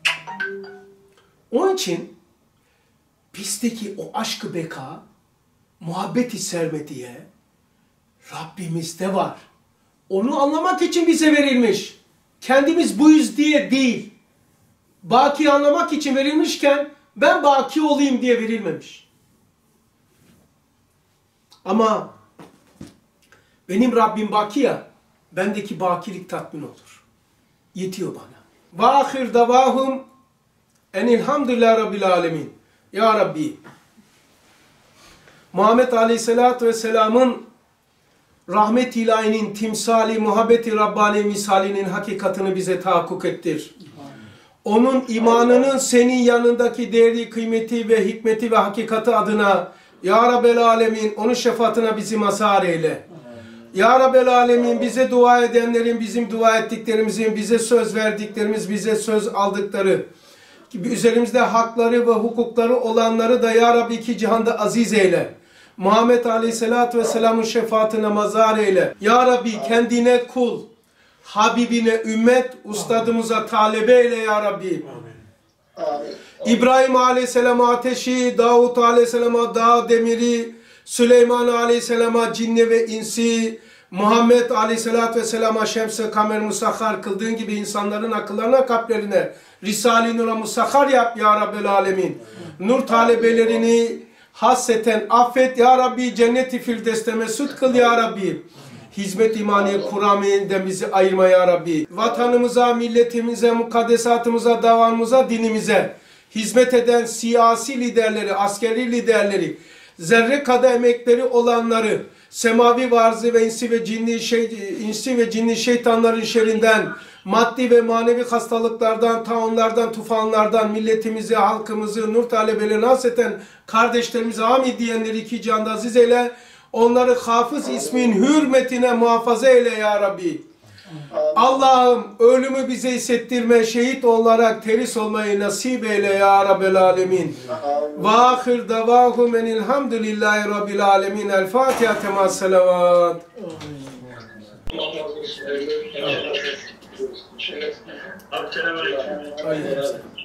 Onun için bizdeki o aşk-ı beka muhabbet-i sermediye Rabbimizde var. Onu anlamak için bize verilmiş. Kendimiz buyuz diye değil. Baki anlamak için verilmişken ben baki olayım diye verilmemiş. Ama benim Rabbim baki ya, bendeki bakilik tatmin olur. Yetiyor bana. Ve ahir davahum enilhamdülillah rabbil alemin. Ya Rabbi, Muhammed Aleyhisselatü Vesselam'ın rahmet ilahinin timsali, muhabbeti Rabbani misalinin hakikatini bize tahakkuk ettir. Onun imanının senin yanındaki değeri, kıymeti ve hikmeti ve hakikati adına Ya Rabbel Alemin onun şefaatine bizi mazhar eyle. Ya Rabbel Alemin bize dua edenlerin, bizim dua ettiklerimizin, bize söz verdiklerimiz, bize söz aldıkları, üzerimizde hakları ve hukukları olanları da Ya Rabbi iki cihanda aziz eyle. Muhammed Aleyhisselatü Vesselam'ın şefaatine mazhar eyle. Ya Rabbi kendine kul, Habibine ümmet, ustadımıza talebe eyle Ya Rabbi. Amin. İbrahim Aleyhisselam'a ateşi, Davut Aleyhisselam'a dağ demiri, Süleyman Aleyhisselam'a cinni ve insi, Muhammed Aleyhisselatü Vesselam'a şems-i kamer musahhar kıldığın gibi insanların akıllarına, kalplerine Risale-i Nur'a musahhar yap Ya Rabbel Alemin. Nur talebelerini hasreten affet Ya Rabbi, cennet-i firdevste mesut kıl Ya Rabbi. Hizmet imaniye Kur'an'dan bizi ayırma Ya Rabbi. Vatanımıza, milletimize, mukaddesatımıza, davamıza, dinimize hizmet eden siyasi liderleri, askeri liderleri, zerre kadar emekleri olanları, semavi varzı ve insi ve cinni şeytanların şerrinden, maddi ve manevi hastalıklardan, taunlardan, tufanlardan, milletimizi, halkımızı, nur talebelerini hasreten kardeşlerimize amin diyenleri iki cihanda aziz eyle. Onları hafız ismin hürmetine muhafaza eyle Ya Rabbi. Allah'ım ölümü bize hissettirme, şehit olarak teris olmayı nasip eyle Ya Rabbel Alemin. Ve ahir davahum enilhamdülillahi Rabbil Alemin. El Fatiha tema selavat. Selamünaleyküm.